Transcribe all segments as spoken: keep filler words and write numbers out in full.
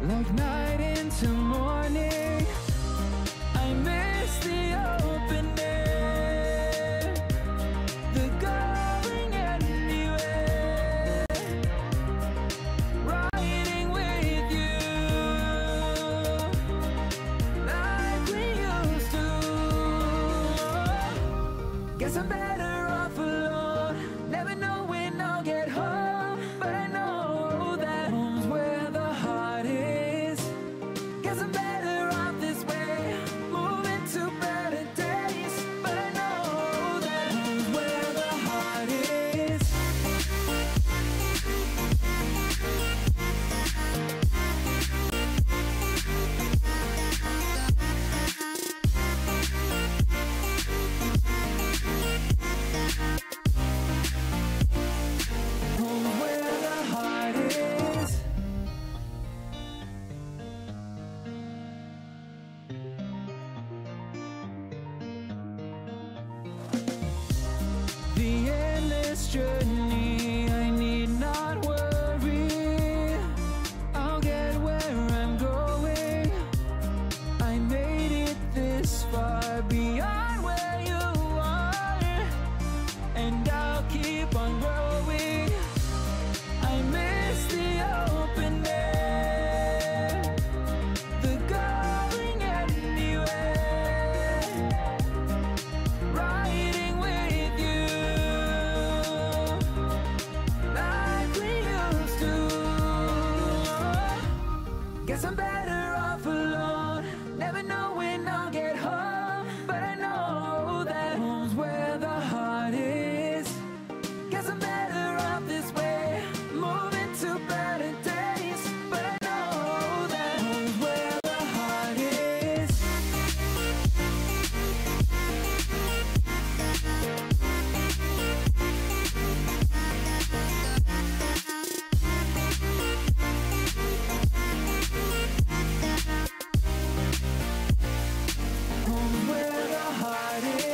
like night into morning. I miss the open air, the going anywhere, riding with you like we used to. Guess I'm better off alone, never know when I'll get home, but I know that home's where the heart is. Guess I'm better off this way, moving to better days, but I know that home's where the heart is. Home's where the heart is. The endless journey, I need not worry, I'll get where I'm going. I made it this far beyond where you are, and I'll keep on growing. I miss the open air, the going anywhere, riding with you like we used to. Guess I'm better off alone, never know when I'll get home, but I know that home's where the heart is. Guess I'm better off this way, moving to better days, but I know that home's where the heart is. Home's where the heart is.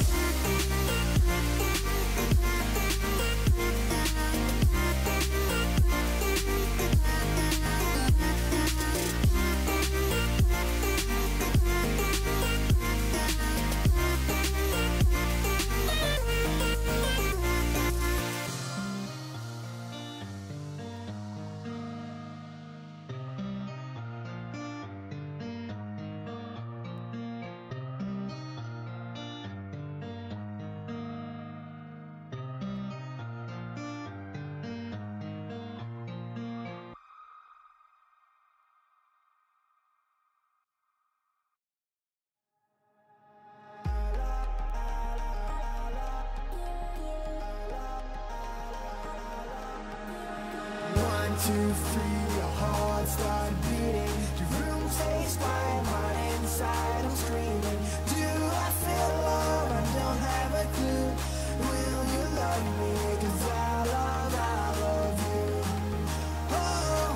One, two, three, your heart start beating. Your room stays quiet, mine inside I'm screaming. Do I feel love? I don't have a clue. Will you love me? 'Cause I love, I love you. Oh,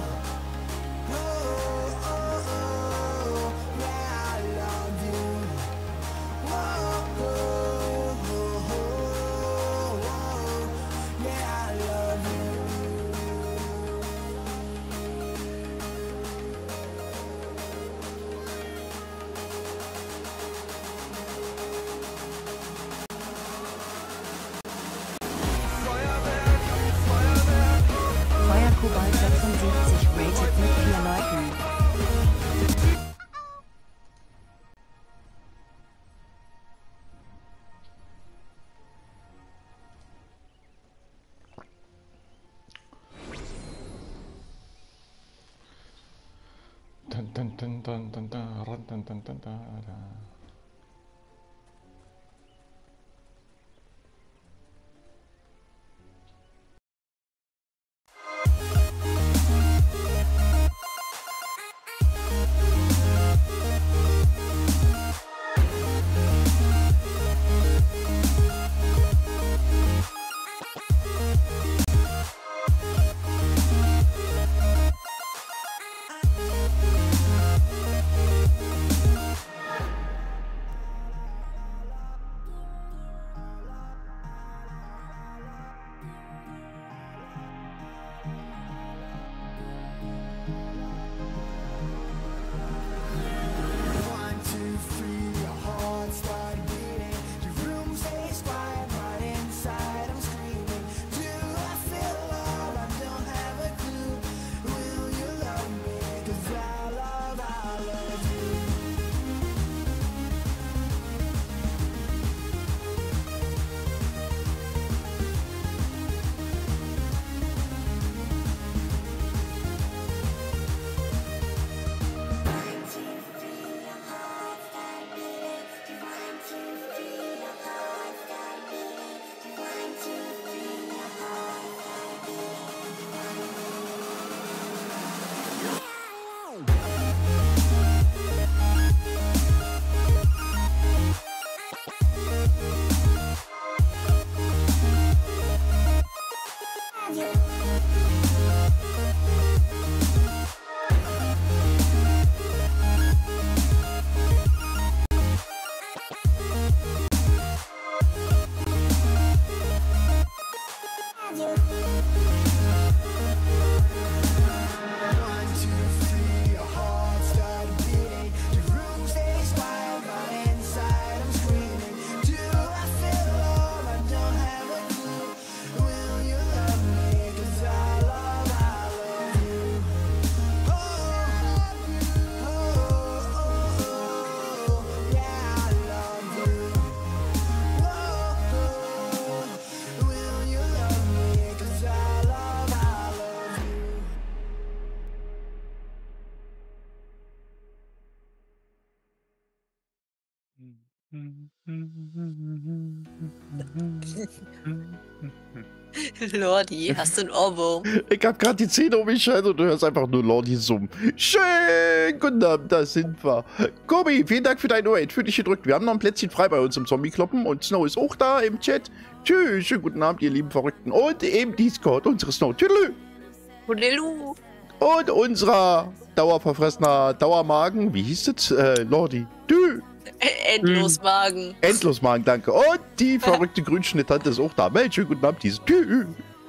oh, oh, oh, yeah, I love you. Whoa, oh, oh, oh, oh, yeah, I love you. Feuerkobalt sechsundsiebzig rated mit vier Leuten. Dun, dun, dun, dun, dun, dun, ran, dun, dun, dun, dun, dun. Lordi, hast du einen Ohrwurm? Ich hab grad die Zähne umgeschaltet und du hörst einfach nur Lordi summen. Schön, guten Abend, da sind wir. Kobi, vielen Dank für dein Ohr. Für dich gedrückt. Wir haben noch ein Plätzchen frei bei uns im Zombie-Kloppen und Snow ist auch da im Chat. Tschüss, schönen guten Abend, ihr lieben Verrückten. Und im Discord, unsere Snow. Tschüss. Hulelu. Und unserer Dauerverfressener Dauermagen, wie hieß das? Äh, Lordi. Tschüss. Endlosmagen. Endlosmagen, danke. Und die verrückte Grünschnitt-Tante ist auch da. Mensch, schönen guten Abend, dieses Tschüss.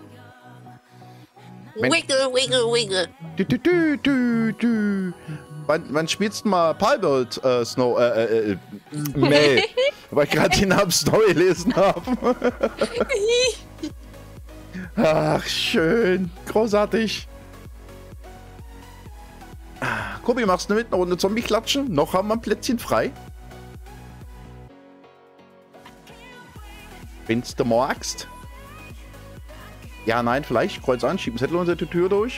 Wiggle, wiggle, wiggle. Du, du, du, du, du. Wann, wann spielst du mal Palworld, äh, Snow, äh, äh, äh, Mel? Weil ich gerade den Namen Snow gelesen habe. Ach, schön. Großartig. Kobi, machst du mit eine Runde Zombie klatschen? Noch haben wir ein Plätzchen frei. Wenn's du magst. Ja, nein, vielleicht. Kreuz an, schieben Zettel unter die Tür durch.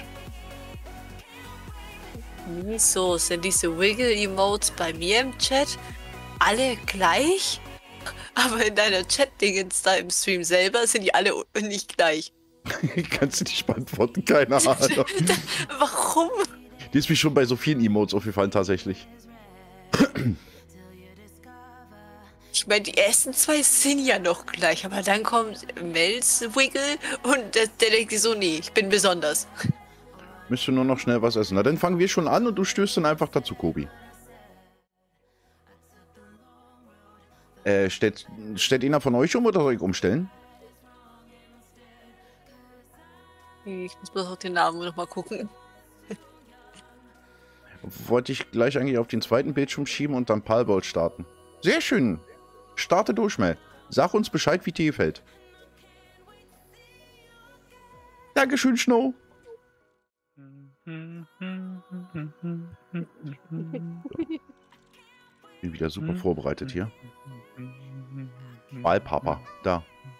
Wieso sind diese Wiggle-Emotes bei mir im Chat alle gleich? Aber in deiner Chat-Dingens da im Stream selber sind die alle nicht gleich. Kannst du nicht beantworten? Keine Ahnung. Warum? Die ist mir schon bei so vielen Emotes aufgefallen, tatsächlich. Ich meine, die ersten zwei sind ja noch gleich, aber dann kommt Mels Wiggle und der, der denkt sich so, nee, ich bin besonders. Müsste nur noch schnell was essen. Na, dann fangen wir schon an und du stößt dann einfach dazu, Kobi. Äh, stellt, stellt einer von euch um oder soll ich umstellen? Ich muss bloß auf den Namen nochmal gucken. Wollte ich gleich eigentlich auf den zweiten Bildschirm schieben und dann Palworld starten. Sehr schön. Starte durch, Mel. Sag uns Bescheid, wie dir gefällt. Dankeschön, Snow. Bin wieder super vorbereitet hier. Wahlpapa, da.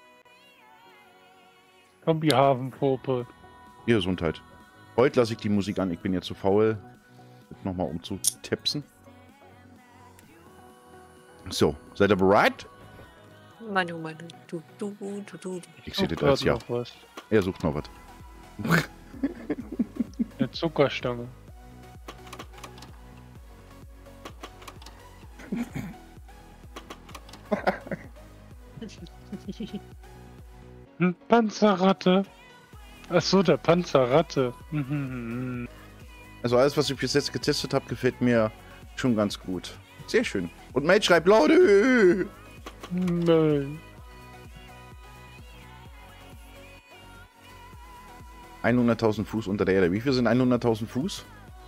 Zombie-Hafenpuppe. Ihr Gesundheit. Heute lasse ich die Musik an. Ich bin jetzt zu faul, nochmal umzutapsen. So, seid ihr bereit? Manu, Manu, du, du, du, du, du. Ich sehe das Oh, als ja. noch was. Er sucht noch was. Eine Zuckerstange. Hm, Panzerratte. Achso, der Panzerratte. Mhm. Also alles, was ich bis jetzt getestet habe, gefällt mir schon ganz gut. Sehr schön. Und Mate schreibt Leute. Nein. hunderttausend Fuß unter der Erde. Wie viel sind hunderttausend Fuß?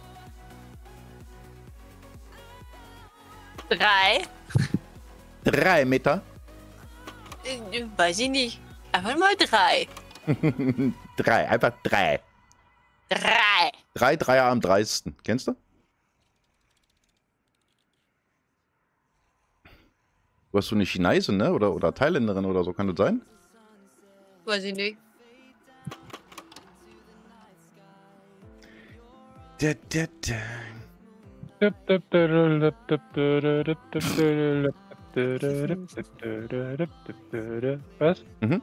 Drei? Drei Meter. Äh, weiß ich nicht. Einfach mal drei. Drei, einfach drei. Drei. Drei Dreier am dreißigsten. Kennst du? Du hast so eine Chinesin, ne? Oder, oder Thailänderin oder so, kann das sein? Weiß ich nicht. Da, da, da. Was? Mhm.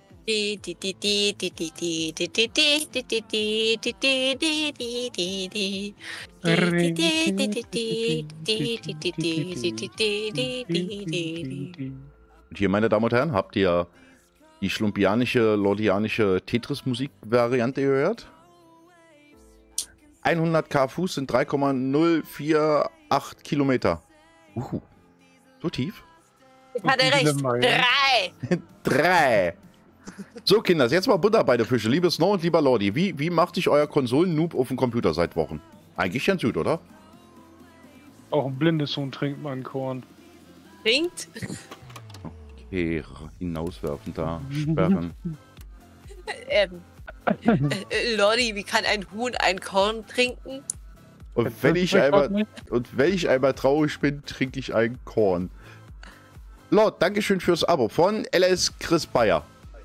Und hier, meine Damen und Herren, habt ihr die schlumpianische, lordianische Tetris-Musik-Variante gehört? hundert Kilometer Fuß sind drei Komma null vier acht Kilometer. Uh, so tief? Hat er recht. Drei. Drei. So, Kinders, jetzt mal Butter bei der Fische. Liebe Snow und lieber Lordi, wie, wie macht sich euer Konsolen-Noob auf dem Computer seit Wochen? Eigentlich ganz gut, oder? Auch ein blindes Huhn trinkt man Korn. Trinkt? Okay, hinauswerfen da, sperren. Ähm. Äh, Lordi, wie kann ein Huhn ein Korn trinken? Und wenn ich einmal, und wenn ich einmal traurig bin, trinke ich ein Korn. Lord, Dankeschön fürs Abo von L S Chris Bayer.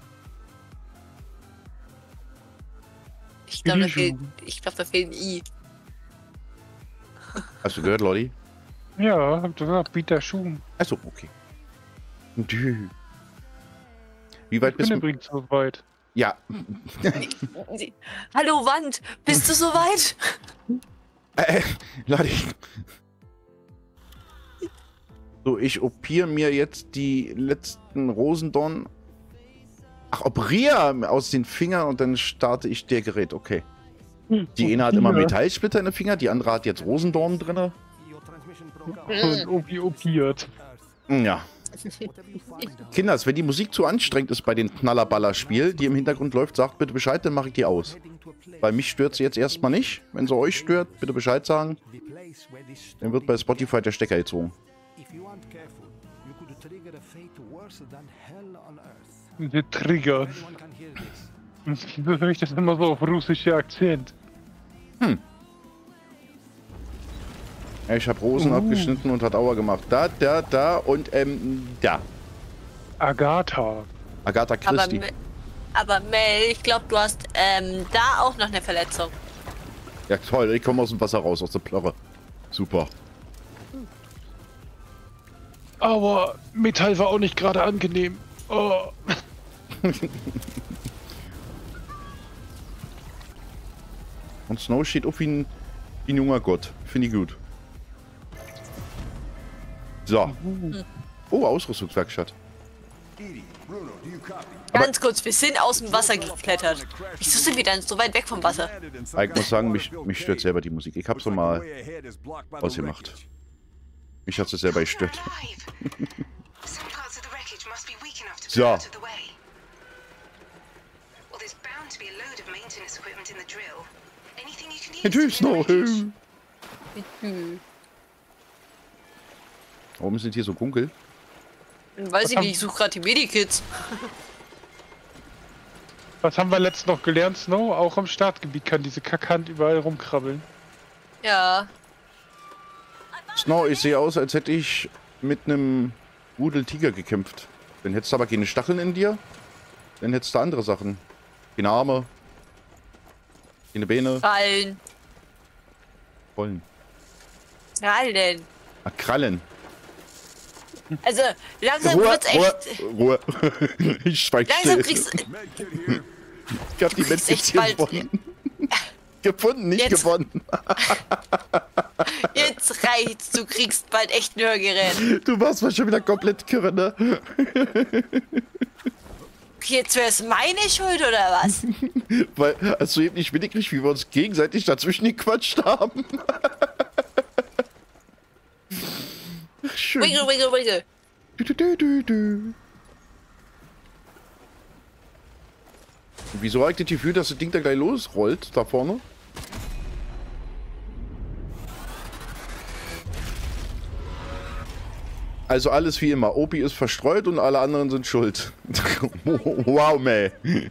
Ich glaube, da fehlt, ich glaube, da fehlt ein I. Hast du gehört, Lordi? Ja, hab gesagt, Peter Schuh. Achso, okay. Dü. Wie weit Ich bist bin du? übrigens so weit. Ja. Hallo Wand, bist du soweit? Äh, Leute. So, ich operiere mir jetzt die letzten Rosendorn. Ach, operiere aus den Fingern und dann starte ich der Gerät. Okay. Die eine hat immer Metallsplitter in den Finger, die andere hat jetzt Rosendorn drin. Und Opi opiert. Ja. Kinders, wenn die Musik zu anstrengend ist bei den Knallerballer-Spiel, die im Hintergrund läuft, sagt bitte Bescheid, dann mache ich die aus. Bei mich stört sie jetzt erstmal nicht. Wenn sie euch stört, bitte Bescheid sagen. Dann wird bei Spotify der Stecker gezogen. Der Trigger. Wieso höre ich das immer so auf russische Akzent? Hm. Ja, ich habe Rosen Uh. abgeschnitten und hat Aua gemacht. Da, da, da und ähm, da. Agatha. Agatha Aber, Christie. Me- aber Mel, ich glaube, du hast ähm, da auch noch eine Verletzung. Ja toll, ich komme aus dem Wasser raus, aus der Plörre. Super. Aber Metall war auch nicht gerade angenehm. Oh. Und Snow steht auf wie ein, wie ein junger Gott. Finde ich gut. So. Oh, Ausrüstungswerkstatt. Ganz kurz, wir sind aus dem Wasser geklettert. Wieso sind wir dann so weit weg vom Wasser? Ich muss sagen, mich, mich stört selber die Musik. Ich hab's mal ausgemacht. Mich hat es selber gestört. So. Natürlich noch. Warum sind hier so dunkel? Weiß ich nicht, ich suche gerade die Medikits. Was haben wir letztens noch gelernt, Snow? Auch am Startgebiet kann diese Kackhand überall rumkrabbeln. Ja. Snow, ich sehe aus, als hätte ich mit einem Rudeltiger gekämpft. Dann hättest du aber keine Stacheln in dir. Dann hättest du andere Sachen. Keine Arme. Keine Beine. Krallen. Rollen. Krallen. Ah, Krallen. Also, langsam Ruhe, wird's echt. Ruhe, Ruhe. Ich schweig Langsam still. kriegst Ich hab die kriegst Medkits echt bald- gefunden. Gefunden, nicht Jetzt- gewonnen. Jetzt reicht's, du kriegst bald echt ein Hörgerät. Du warst mal schon wieder komplett kirre, ne? Jetzt wär's meine Schuld oder was? Weil, hast du eben nicht mitgekriegt, wie wir uns gegenseitig dazwischen gequatscht haben? Ach, schön. Wiggle, wiggle, wiggle. Du, du, du, du, du. Und wieso habe ich das Gefühl, dass das Ding da gleich losrollt, da vorne? Also alles wie immer. Opi ist verstreut und alle anderen sind schuld. Wow, man.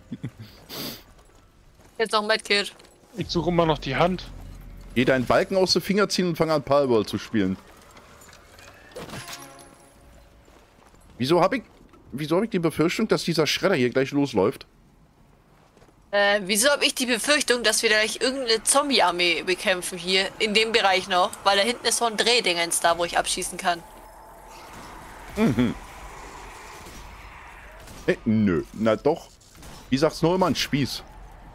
Jetzt noch ein Medkit. Ich suche immer noch die Hand. Geh deinen Balken aus den Finger ziehen und fang an, Palball zu spielen. Wieso habe ich, wieso hab ich die Befürchtung, dass dieser Schredder hier gleich losläuft? Äh, wieso habe ich die Befürchtung, dass wir gleich irgendeine Zombie-Armee bekämpfen hier, in dem Bereich noch? Weil da hinten ist so ein Drehdingens da, wo ich abschießen kann. Äh, nö, na doch. Wie sagt's nur immer, ein Spieß.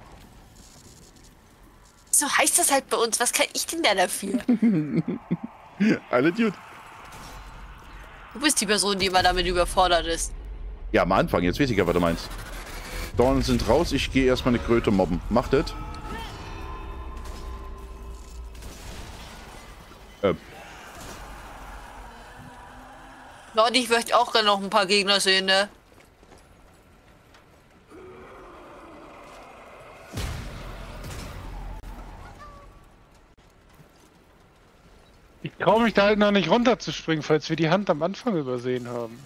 So heißt das halt bei uns. Was kann ich denn da dafür? Alle gut. Du bist die Person, die immer damit überfordert ist. Ja, am Anfang, jetzt weiß ich ja, was du meinst. Dornen sind raus, ich gehe erstmal eine Kröte mobben. Macht das? Ähm. Leute, ich möchte auch gerne noch ein paar Gegner sehen, ne? Ich traue mich da halt noch nicht runterzuspringen, falls wir die Hand am Anfang übersehen haben.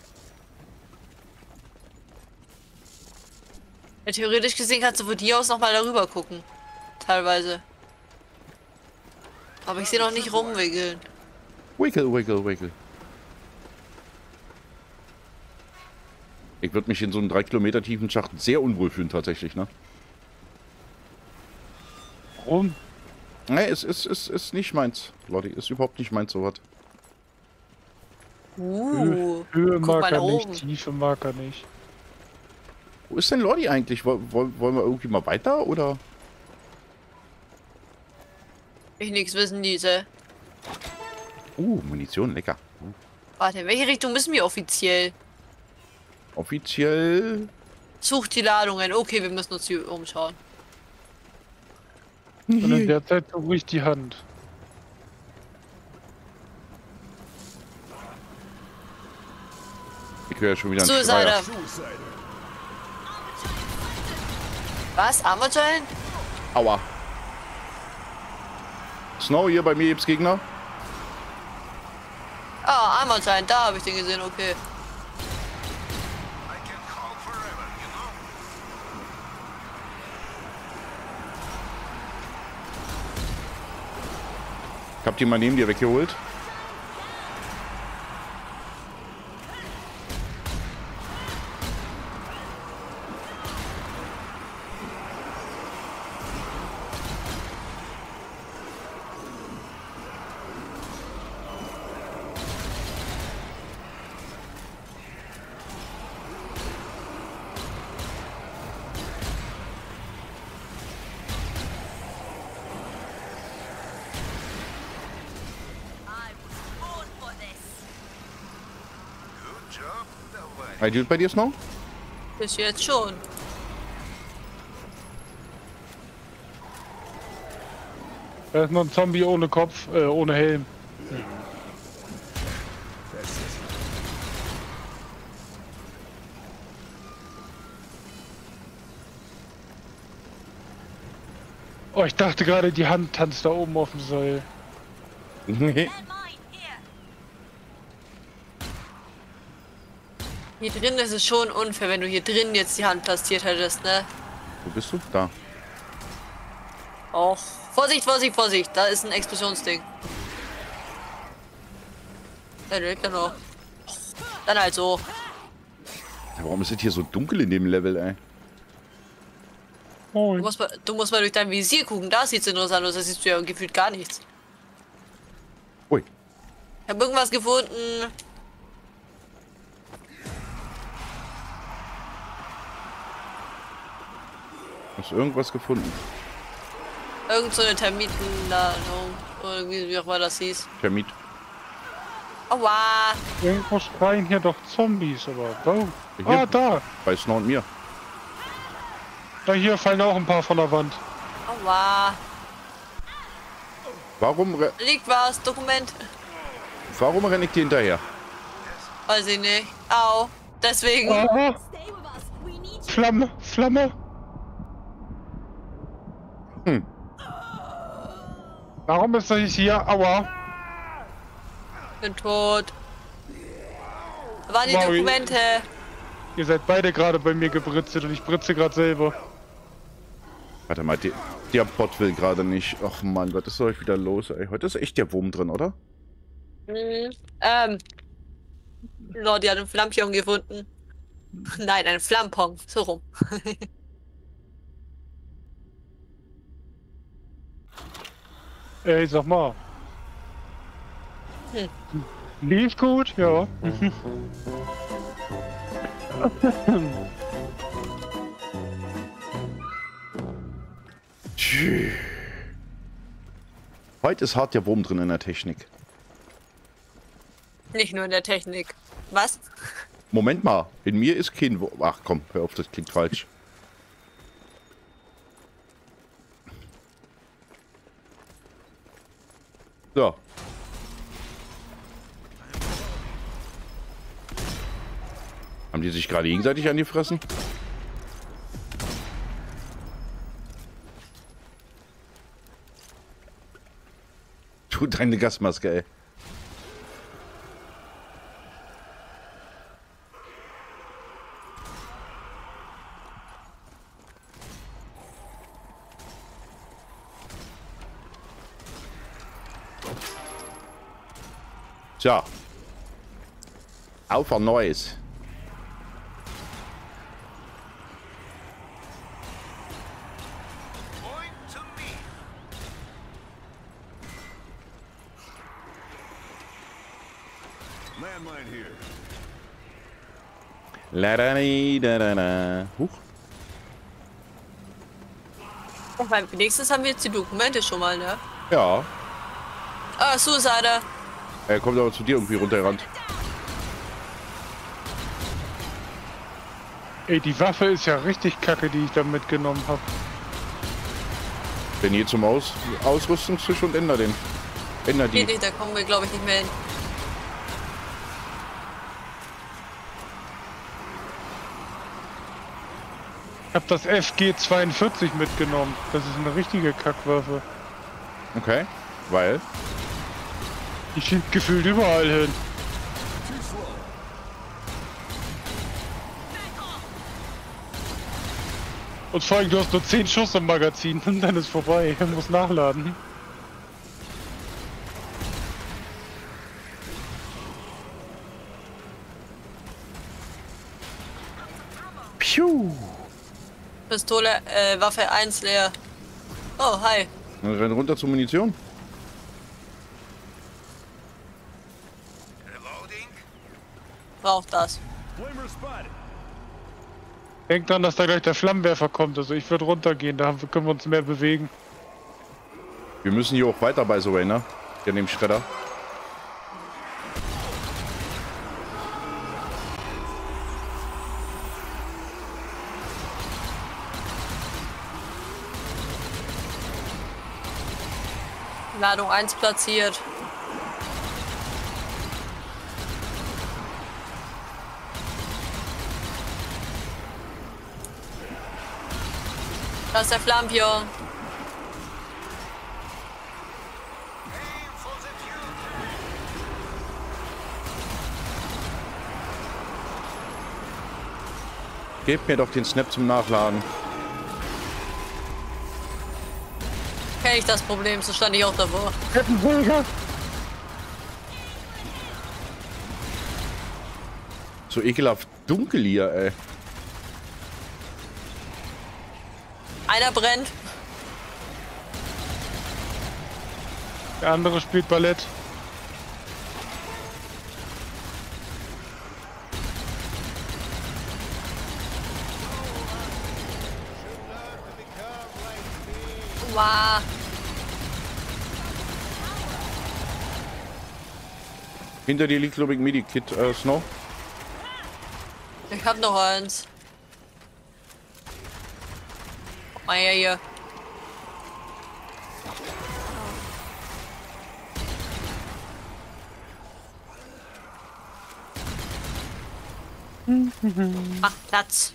Ja, theoretisch gesehen kannst du von dir aus nochmal darüber gucken. Teilweise. Aber ich sehe noch nicht rumwickeln. Wiggle, wiggle, wiggle. Ich würde mich in so einem drei Kilometer tiefen Schacht sehr unwohl fühlen, tatsächlich, ne? Warum? Nee, es ist, ist, ist nicht meins, Leute. Ist überhaupt nicht meins, sowas. Uh, Höhe guck mag mal er da nicht, oben. Tiefe mag er nicht. Wo ist denn Lordi eigentlich? Woll, woll, wollen wir irgendwie mal weiter, oder? Ich nichts wissen, diese. Uh, Munition, lecker. Uh, Warte, in welche Richtung müssen wir offiziell? offiziell... Such die Ladungen. Okay, wir müssen uns hier umschauen. Und in der Zeit suche ich die Hand. Ich höre ja schon wieder einen Suicide. Schreier. Was? Amazon? Aua. Snow, hier bei mir gibt's Gegner. Ah, Amazon, da habe ich den gesehen, okay. Ich hab die mal neben dir weggeholt. Hey, Dude, bei dir Snow? Bis jetzt schon. Da ist noch ein Zombie ohne Kopf, äh, ohne Helm. Oh, ich dachte gerade, die Hand tanzt da oben auf dem Seil. Hier drin ist es schon unfair, wenn du hier drin jetzt die Hand platziert hättest, ne? Wo bist du? Da. Auch. Vorsicht, Vorsicht, Vorsicht. Da ist ein Explosionsding. Der lebt ja noch. Dann halt so. Ja, warum ist es hier so dunkel in dem Level, ey? Du Moin. musst, mal, du musst mal durch dein Visier gucken. Da sieht's interessant aus. Da siehst du ja gefühlt gar nichts. Ui. Ich habe irgendwas gefunden. Hast du irgendwas gefunden? Irgend so eine Termitenladung. Oder wie, wie auch immer das hieß. Termit. Aua. Irgendwo schreien hier doch Zombies, aber da. Hier. Ah, da. Bei Snow und mir. Da hier fallen auch ein paar von der Wand. Aua. Warum, re Liegt was. Dokument. warum renne ich dir hinterher? Weiß ich nicht. Au. Deswegen. Ah, Flamme, Flamme. Hm. Warum ist das hier? Aua. Bin tot. Da waren die Wow, Dokumente. Ihr seid beide gerade bei mir gebritzelt und ich britze gerade selber. Warte mal, die, der Bot will gerade nicht. Ach Mann, was ist euch wieder los, ey? Heute ist echt der Wurm drin, oder? Mhm. Ähm. No, die hat einen Flammpion gefunden. Nein, einen Flammpong. So rum. Ey, sag mal. Hm. Lief gut, ja. Tschü. Heute ist hart der Wurm drin in der Technik. Nicht nur in der Technik. Was? Moment mal, in mir ist kein Wurm. Ach komm, hör auf, das klingt falsch. So. Haben die sich gerade gegenseitig angefressen? Tu deine Gasmaske, ey. Tja. Auf ein neues. La da da da da. Huch. Beim wenigstens haben wir jetzt die Dokumente schon mal, ne? Ja. Ah, Suicide. Er kommt aber zu dir irgendwie runtergerannt. Ey, die Waffe ist ja richtig kacke, die ich da mitgenommen habe. Wenn ihr zum Aus Ausrüstungstisch und änder den. Änder die. Nee, nee, da kommen wir, glaube ich, nicht mehr hin. Ich habe das F G zweiundvierzig mitgenommen. Das ist eine richtige Kackwaffe. Okay. Weil? Die schiebt gefühlt überall hin. Und vor allem, du hast nur zehn Schuss im Magazin und dann ist vorbei. Du musst nachladen. Piu. Pistole, äh, Waffe eins leer. Oh, hi. Dann renn runter zur Munition. Braucht das. Denk dran, dass da gleich der Flammenwerfer kommt. Also ich würde runtergehen, da können wir uns mehr bewegen. Wir müssen hier auch weiter bei so ne? Hier neben Schredder. Ladung eins platziert. Da ist der Flampion. Gebt mir doch den Snap zum Nachladen. Kenn ich das Problem, so stand ich auch davor. So ekelhaft dunkel hier, ey. Einer brennt. Der andere spielt Ballett. Wow. Hinter dir liegt, glaube ich, Medikit, äh, Snow. Ich hab noch eins. Guck mal her hier. Mach Platz.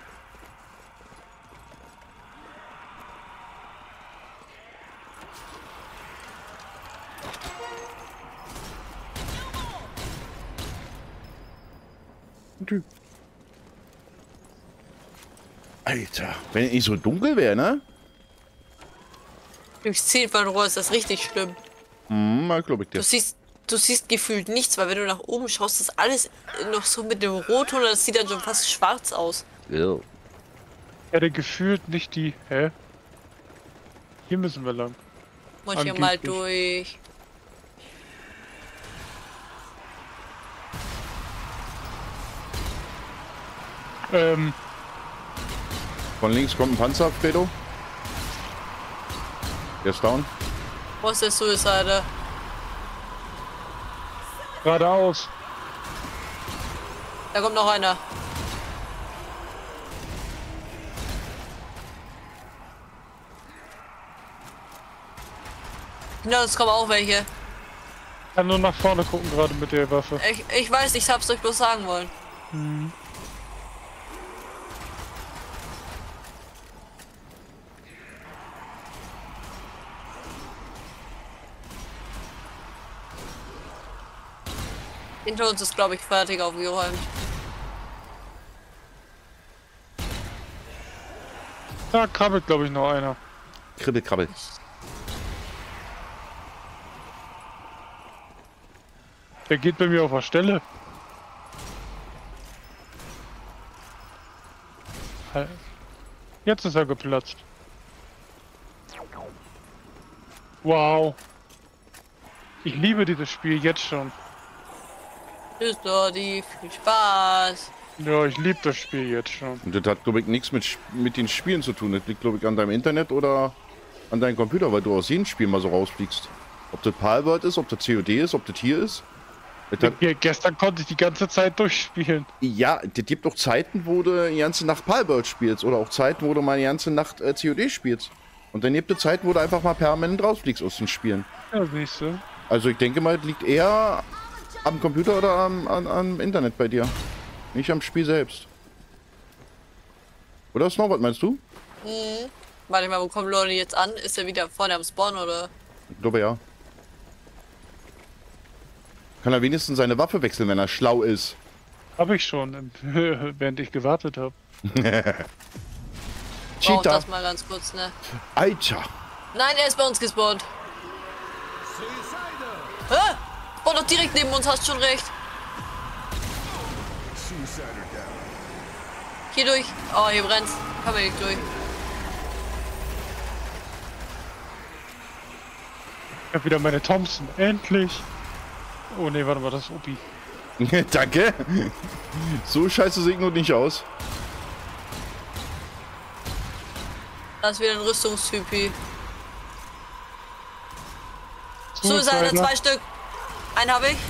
Alter, wenn es nicht so dunkel wäre, ne? Durchs Ziel von Rohr ist das richtig schlimm. Hm, mal glaube ich dir. Du siehst, du siehst gefühlt nichts, weil wenn du nach oben schaust, ist alles noch so mit dem Rotton und das sieht dann schon fast schwarz aus. Ja. Ich hätte gefühlt nicht die... Hä? Hier müssen wir lang. Muss ich hier mal Angeblich. durch. Ähm, Von links kommt ein Panzer, Fredo. Der ist down. Wo ist der Suicide? geradeaus. Da kommt noch einer. Genau, es kommen auch welche. Ich kann nur nach vorne gucken gerade mit der Waffe. Ich, ich weiß, ich hab's euch bloß sagen wollen. Hm. Hinter uns ist, glaube ich, fertig aufgeräumt. Da krabbelt, glaube ich, noch einer. Kribbel, krabbel. Der geht bei mir auf der Stelle. Jetzt ist er geplatzt. Wow. Ich liebe dieses Spiel jetzt schon. Tschüss, Lordi. Viel Spaß. Ja, ich liebe das Spiel jetzt schon. Und das hat, glaube ich, nichts mit, Sch- mit den Spielen zu tun. Das liegt, glaube ich, an deinem Internet oder an deinem Computer, weil du aus jedem Spiel mal so rausfliegst. Ob das Palworld ist, ob das C O D ist, ob das hier ist. Das hat, Ja, gestern konnte ich die ganze Zeit durchspielen. ja, das gibt auch Zeiten, wo du die ganze Nacht Palworld spielst. Oder auch Zeiten, wo du mal die ganze Nacht äh, C O D spielst. Und dann gibt es Zeiten, wo du einfach mal permanent rausfliegst aus den Spielen. Ja, siehst du. Also ich denke mal, das liegt eher am Computer oder am, am, am Internet bei dir. Nicht am Spiel selbst. Oder Snow, was meinst du? Hm. Warte mal, wo kommt Lordi jetzt an? Ist er wieder vorne am Spawn oder? Ich glaube ja. Kann er wenigstens seine Waffe wechseln, wenn er schlau ist. Habe ich schon, während ich gewartet habe. Braucht Cheater. das mal ganz kurz, ne? Alter. Nein, er ist bei uns gespawnt. Hä? Oh, doch direkt neben uns, hast schon recht. Hier durch. Oh, hier brennt's. Kann man nicht durch. Ich habe wieder meine Thompson. Endlich. Oh ne, warte mal, das ist Opi. Danke. So scheiße sieht nur nicht aus. Da ist wieder ein Rüstungstypi. Suicider, zwei Stück. Einen habe ich.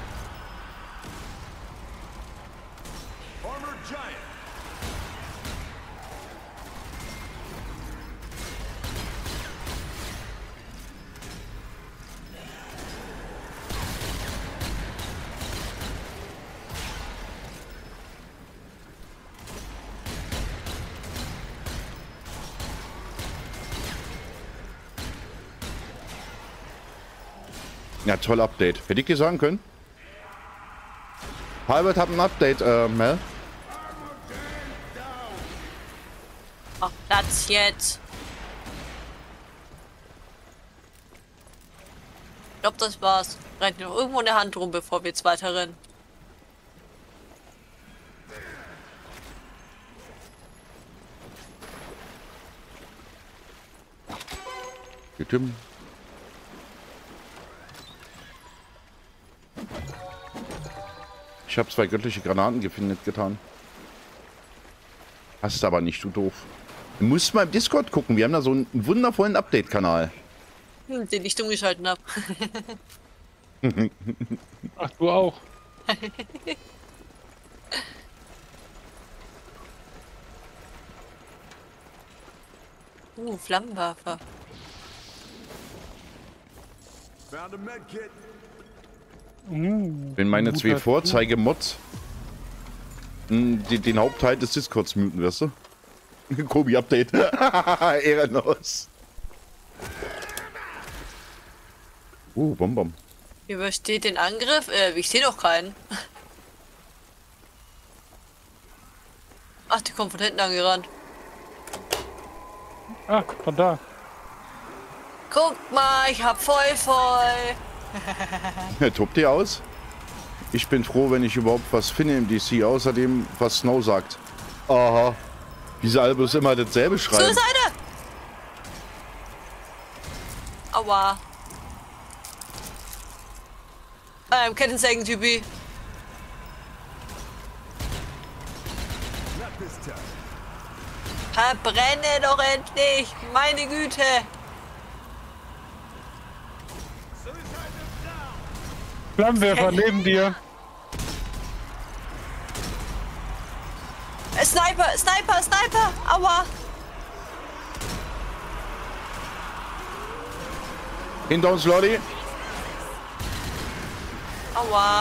Ja, toll Update. Hätte ich dir sagen können. Halbert hat ein Update, äh, Mel. Ach, Platz jetzt. Ich glaube, das war's. Rennt noch irgendwo in der Hand rum, bevor wir jetzt weiter rennen. Bitte. Ich habe zwei göttliche Granaten gefunden, getan. Hast aber nicht, du doof. Du musst mal im Discord gucken. Wir haben da so einen wundervollen Update-Kanal. Hm, den ich dumm geschalten habe. Ach, du auch. uh, Flammenwerfer. Found a med kit. Uh, Wenn meine guter zwei Typ. Vorzeige-Mods mh, die, den Hauptteil des Discords muten, weißt du? Kobi-Update. Ehrenlos. Uh, Bonbon. Übersteht den Angriff? Äh, ich sehe doch keinen. Ach, die kommen von hinten angerannt. Ah, von da. Guck mal, ich hab voll voll. Tobt ihr aus? Ich bin froh, wenn ich überhaupt was finde im D C, außerdem was Snow sagt. Aha. Diese Albus immer dasselbe schreiben. Suicide! Aua. Ähm, Kettensägen-Typi. Not this time. Verbrenne doch endlich! Meine Güte! Flammenwerfer neben dir. Äh, Sniper, Sniper, Sniper! Aua! Hinter uns, Lordi. Aua!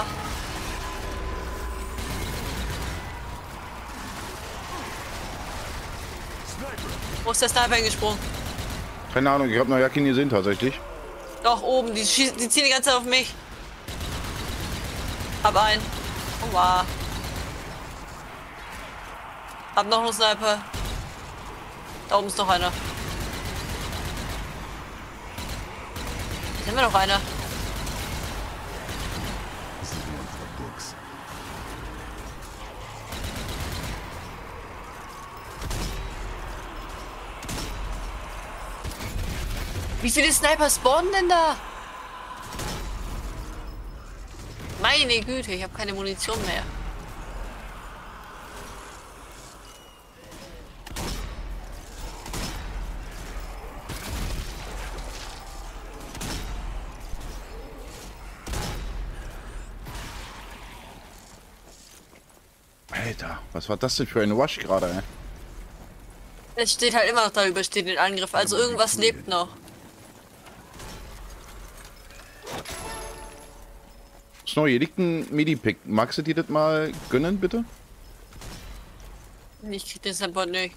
Wo ist der Sniper hingesprungen? Keine Ahnung, ich habe noch gar keinen gesehen tatsächlich. Doch, oben, die, schießen, die ziehen die ganze Zeit auf mich. Hab einen. Aua. Hab noch einen Sniper. Da oben ist noch einer. Hier haben wir noch einer. This is one for the books. Wie viele Sniper spawnen denn da? Meine Güte, ich habe keine Munition mehr. Alter, was war das denn für ein Rush gerade, ey? Es steht halt immer noch da, übersteht den Angriff, also irgendwas lebt noch. Snow, hier liegt ein Medipack. Magst du dir das mal gönnen, bitte? Ich krieg den Support nicht.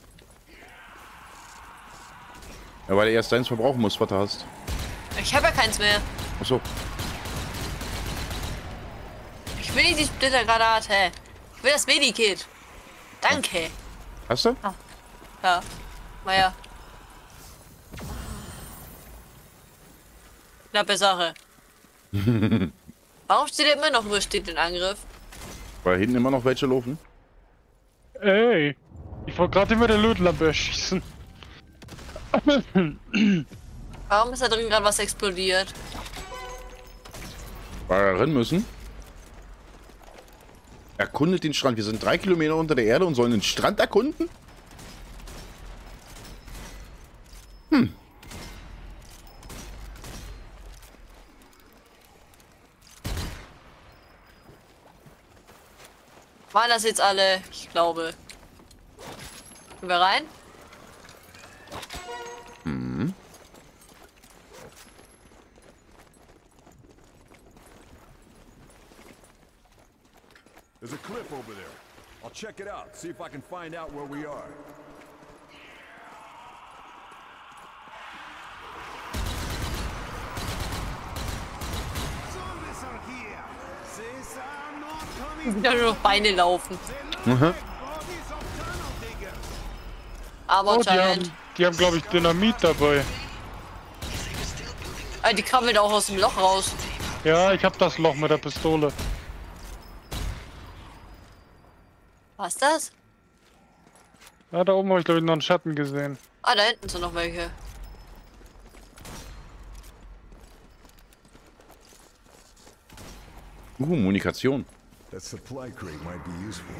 Ja, weil du erst deins verbrauchen musst, was du hast. Ich habe ja keins mehr. Achso. Ich will nicht die Splittergranate. Ich will das Medikit. Danke. Hast du? Ja. Naja. Knappe Sache. Warum steht er immer noch übersteht den Angriff? Weil hinten immer noch welche laufen. Ey, ich wollte gerade mit der Lötlampe erschießen. Warum ist da drin gerade was explodiert? Weil wir rennen müssen. Erkundet den Strand. Wir sind drei Kilometer unter der Erde und sollen den Strand erkunden? Hm. Waren das jetzt alle? Ich glaube. Gehen wir rein? Mhm. There's a cliff over there. I'll check it out, see if I can find out where we are. Wieder nur noch Beine laufen. Mhm. Aber Oh, die anscheinend. haben, die haben glaube ich, Dynamit dabei. Ah, die krabbelt auch aus dem Loch raus. Ja, ich hab das Loch mit der Pistole. Was ist das? Ja, da oben habe ich glaube ich noch einen Schatten gesehen. Ah, da hinten sind noch welche. Uh, Kommunikation. That supply crate might be useful.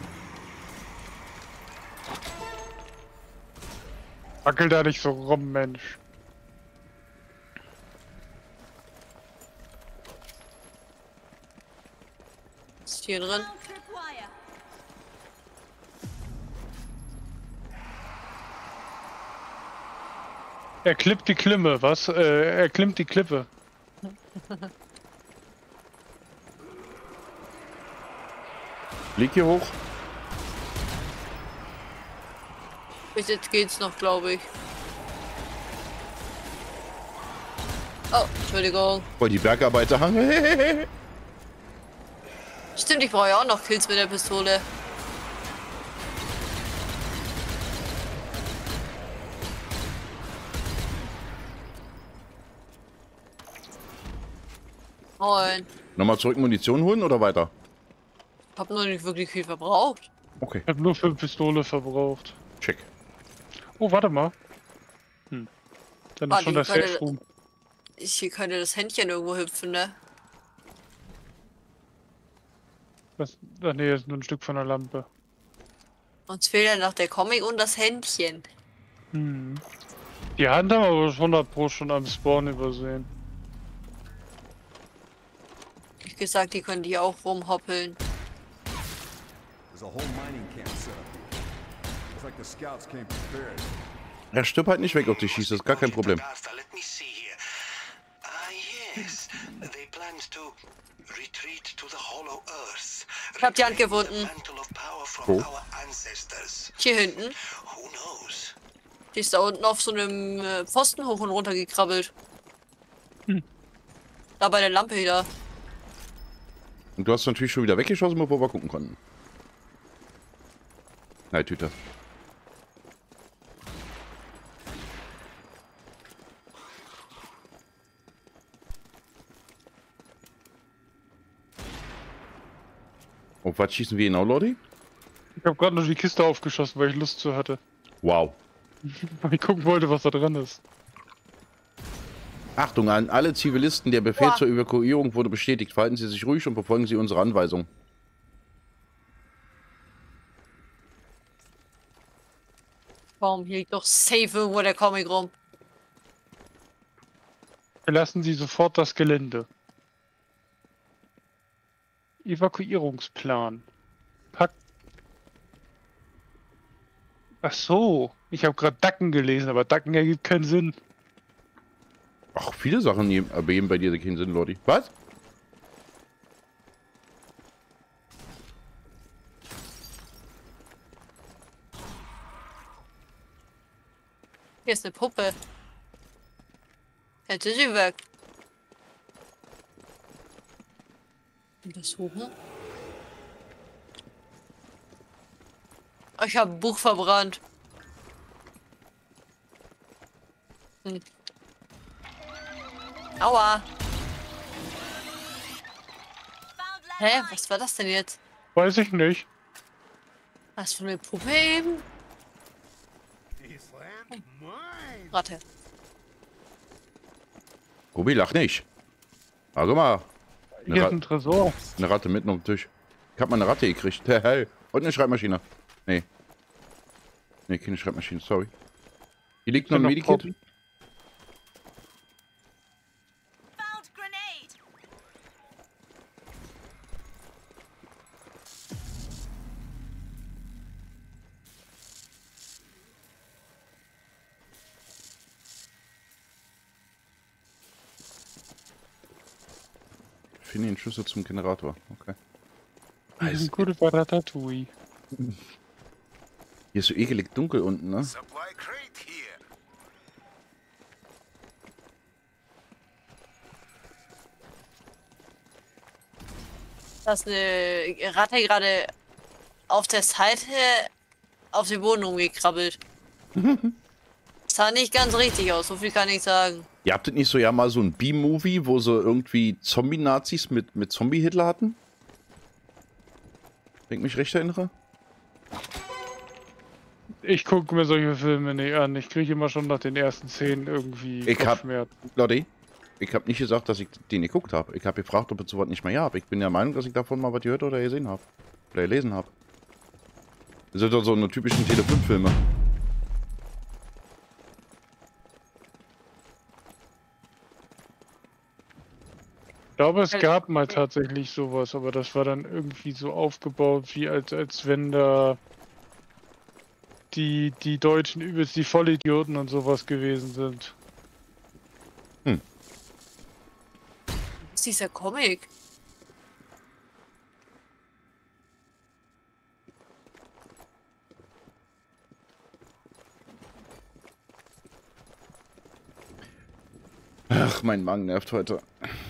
Wackel da nicht so rum, Mensch. Was ist hier drin? Er klippt die Klimme, was? Äh, er klimmt die Klippe. Flieg hier hoch. Bis jetzt geht's noch, glaube ich. Oh, Entschuldigung. Voll die Bergarbeiter hangen. Stimmt, ich brauche ja auch noch Kills mit der Pistole. Moin. Nochmal zurück Munition holen oder weiter? Ich hab noch nicht wirklich viel verbraucht. Okay, Ich hab nur für Pistole verbraucht. check. Oh, warte mal. Hm. Dann ist Ah, schon die das könnte- Heckstrom. Ich, hier könnte das Händchen irgendwo hüpfen, ne? Das, ach nee, das ist nur ein Stück von der Lampe. Uns fehlt ja noch der Comic und das Händchen. Hm. Die Hand haben wir aber hundert Pro schon am Spawn übersehen. Ich gesagt, die können die auch rumhoppeln. There's a whole mining camp set up. Looks like the scouts came prepared. Er stirbt halt nicht weg auf dich schießt, das ist gar kein Problem. Let me see here. Ah, yes. They planned to retreat to the hollow earth. Ich hab die Hand Reclaim gefunden. the mantle of power from Wo? our ancestors. Hier hinten. Who knows? Die ist da unten auf so einem äh, Pfosten hoch und runter gekrabbelt. Da bei der Lampe wieder. Und du hast natürlich schon wieder weggeschossen, bevor wir gucken konnten. Nein, Tüte. Auf was schießen wir genau, Lordi? Ich hab gerade nur die Kiste aufgeschossen, weil ich Lust zu hatte. Wow. Weil ich gucken wollte, was da dran ist. Achtung an alle Zivilisten, der Befehl Boah. zur Evakuierung wurde bestätigt. Verhalten Sie sich ruhig und befolgen Sie unsere Anweisung. Warum hier liegt doch safe irgendwo der Comic rum? Verlassen Sie sofort das Gelände. Evakuierungsplan. Pack. Ach so, ich habe gerade Dacken gelesen, aber Dacken ergibt keinen Sinn. Ach, viele Sachen ergeben bei dir keinen Sinn, Lordi. Was? Hier ist eine Puppe. Hätte sie weg. Untersuchen. Ich habe ein Buch verbrannt. Hm. Aua. Hä? Was war das denn jetzt? Weiß ich nicht. Was für eine Puppe eben? Ratte. Gobi, lach nicht. Ah, guck mal. Hier ist Ra ein Tresor. eine Ratte mitten auf dem Tisch. Ich hab mal eine Ratte gekriegt. Hey. Und eine Schreibmaschine. Nee. Nee, keine Schreibmaschine, sorry. Hier liegt noch ein noch Medikit. Poppen? Finde den Schlüssel zum Generator. Okay. Die sind gute bei Ratatouille. Hier ist so ekelig dunkel unten, ne? Supply crate here. Das ist eine Ratte gerade auf der Seite auf den Boden umgekrabbelt. Sah nicht ganz richtig aus, so viel kann ich sagen. Ihr habtet nicht so ja mal so ein B-Movie, wo sie irgendwie Zombie-Nazis mit, mit Zombie-Hitler hatten? Wenn ich mich recht erinnere? Ich gucke mir solche Filme nicht an. Ich kriege immer schon nach den ersten Szenen irgendwie Ich hab- Kopfschmerzen. Leute, ich habe nicht gesagt, dass ich den geguckt habe. Ich habe gefragt, ob es sowas nicht mehr gab. Ich bin der Meinung, dass ich davon mal was gehört oder gesehen habe. Oder gelesen habe. Das sind doch so eine typischen Tele fünf Filme. Ich glaube, es gab mal tatsächlich sowas, aber das war dann irgendwie so aufgebaut, wie als, als wenn da die, die Deutschen übelst die Vollidioten und sowas gewesen sind. Was ist dieser Comic? Ach, mein Magen nervt heute.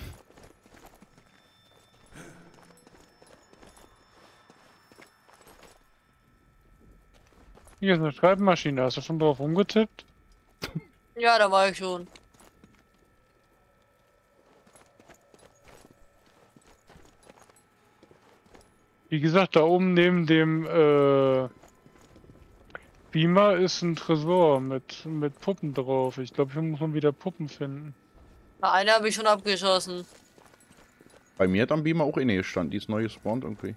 Hier ist eine Schreibmaschine. Hast du schon drauf rumgetippt? Ja, da war ich schon. Wie gesagt, da oben neben dem äh, Beamer ist ein Tresor mit, mit Puppen drauf. Ich glaube, hier muss man wieder Puppen finden. Na, eine habe ich schon abgeschossen. Bei mir hat am Beamer auch eine gestanden. Die ist neu gespawnt irgendwie.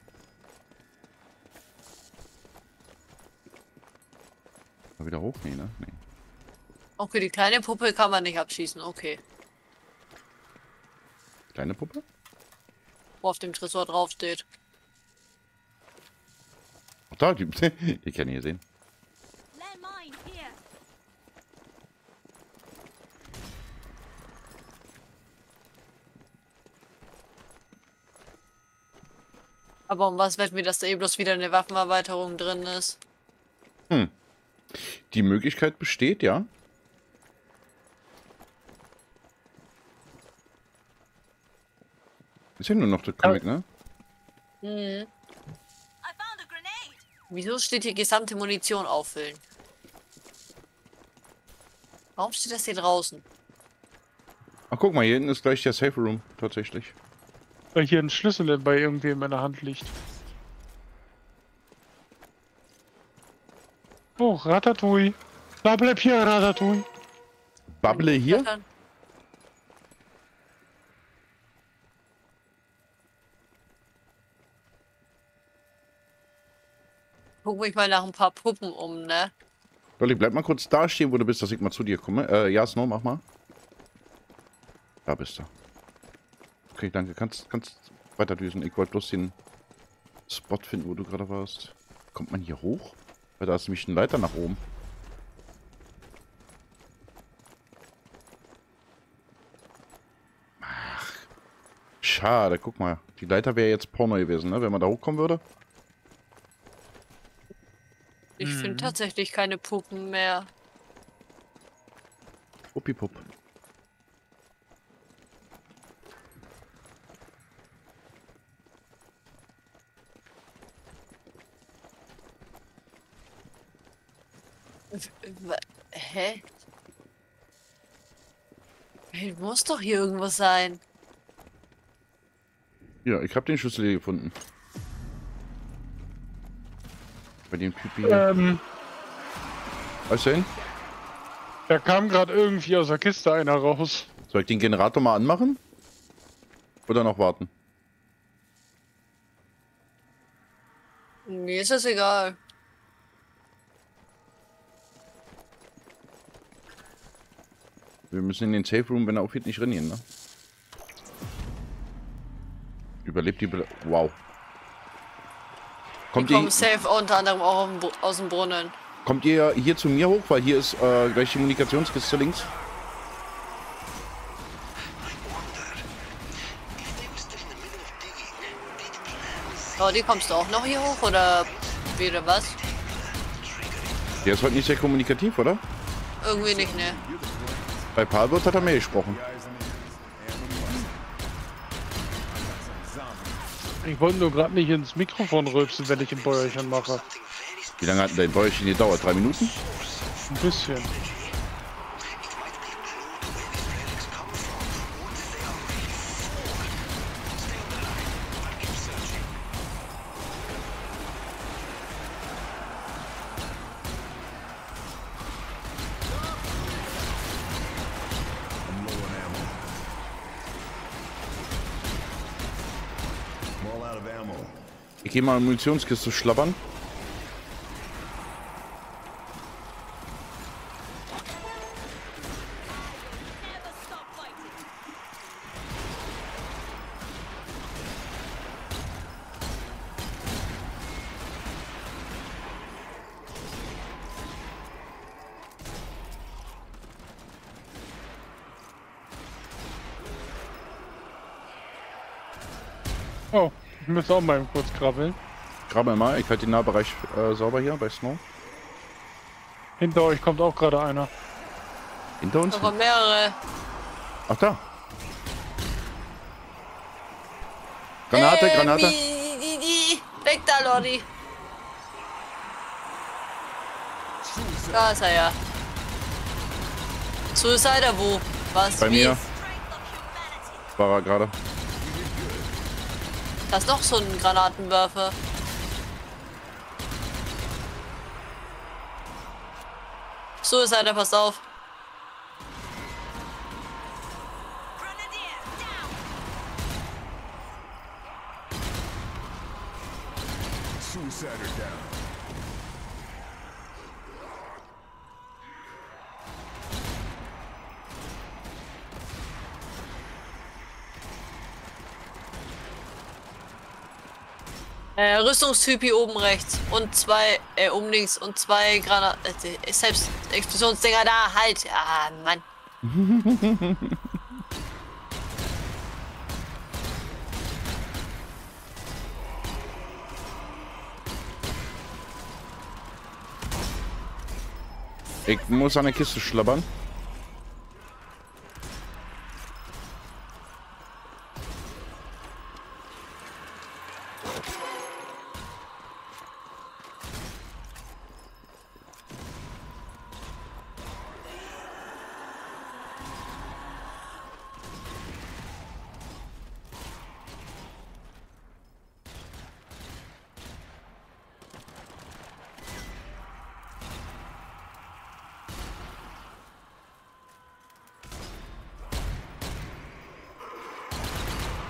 Mal wieder hoch? Nee, ne? Nee. Okay, die kleine Puppe kann man nicht abschießen. Okay. Kleine Puppe? Wo auf dem Tresor draufsteht. Ach da, die, die kann ich hier sehen. Aber um was wird mir, dass da eben bloß wieder eine Waffenerweiterung drin ist? Hm. Die Möglichkeit besteht, ja. Ist ja nur noch der Comic, ne? Hm. Wieso steht hier gesamte Munition auffüllen? Warum steht das hier draußen? Ach, guck mal, hier hinten ist gleich der Safe Room, tatsächlich. Weil hier ein Schlüssel bei irgendwem in meiner Hand liegt. Oh, Ratatouille. Da bleib hier, Ratatouille. Bubble hier? Guck mich mal nach ein paar Puppen um, ne? Dolly, bleib mal kurz da stehen, wo du bist, dass ich mal zu dir komme. Äh, ja, Snow, mach mal. Da bist du. Okay, danke. Kannst, kannst weiter düsen. Ich wollte bloß den Spot finden, wo du gerade warst. Kommt man hier hoch? Weil da ist nämlich ein Leiter nach oben. Ach. Schade, guck mal. Die Leiter wäre jetzt Porno gewesen, ne? Wenn man da hochkommen würde. Ich finde tatsächlich keine Puppen mehr. Uppipupp. W- Hä? Hey, muss doch hier irgendwas sein. Ja, ich habe den Schlüssel hier gefunden. Bei dem Pipi. Ähm, Was denn? da kam gerade irgendwie aus der Kiste einer raus. Soll ich den Generator mal anmachen? Oder noch warten? Mir ist das egal. Wir müssen in den Safe Room, wenn er aufgeht, nicht rennen, ne? Überlebt die... Bel wow. Kommt Die kommen ihr, safe unter anderem auch aus dem Br- aus dem Brunnen. kommt ihr hier zu mir hoch? Weil hier ist äh, gleich die Kommunikationskiste links. Oh, die kommst du auch noch hier hoch oder wieder was? Der ist heute nicht sehr kommunikativ, oder? Irgendwie nicht, ne? Bei Palworth hat er mehr gesprochen. Ich wollte nur gerade nicht ins Mikrofon rülpsen, wenn ich ein Bäuerchen mache. Wie lange hat denn dein Bäuerchen gedauert? Drei Minuten? Ein bisschen. I'm low on ammo. I'm all out of ammo. Ich gehe mal in die Munitionskiste schlabbern. Oh, ich müsste auch mal eben kurz krabbeln. Grabe mal, ich halte den Nahbereich äh, sauber hier bei Snow. Hinter euch kommt auch gerade einer. Hinter uns? Da kommen mehrere. Ach da. Granate, Hey, Granate. Die, die, die. Weg da, Lordi. Da ist er ja. Suicider wo? Was? Bei Wie? mir. War er gerade. Da ist noch so ein Granatenwerfer. Suicider, pass auf. Suicider down. Äh, Rüstungstyp hier oben rechts. Und zwei, äh, oben links. Und zwei Granaten. Äh, selbst Explosionsdinger da. Halt. Ah, Mann. Ich muss an der Kiste schlabbern.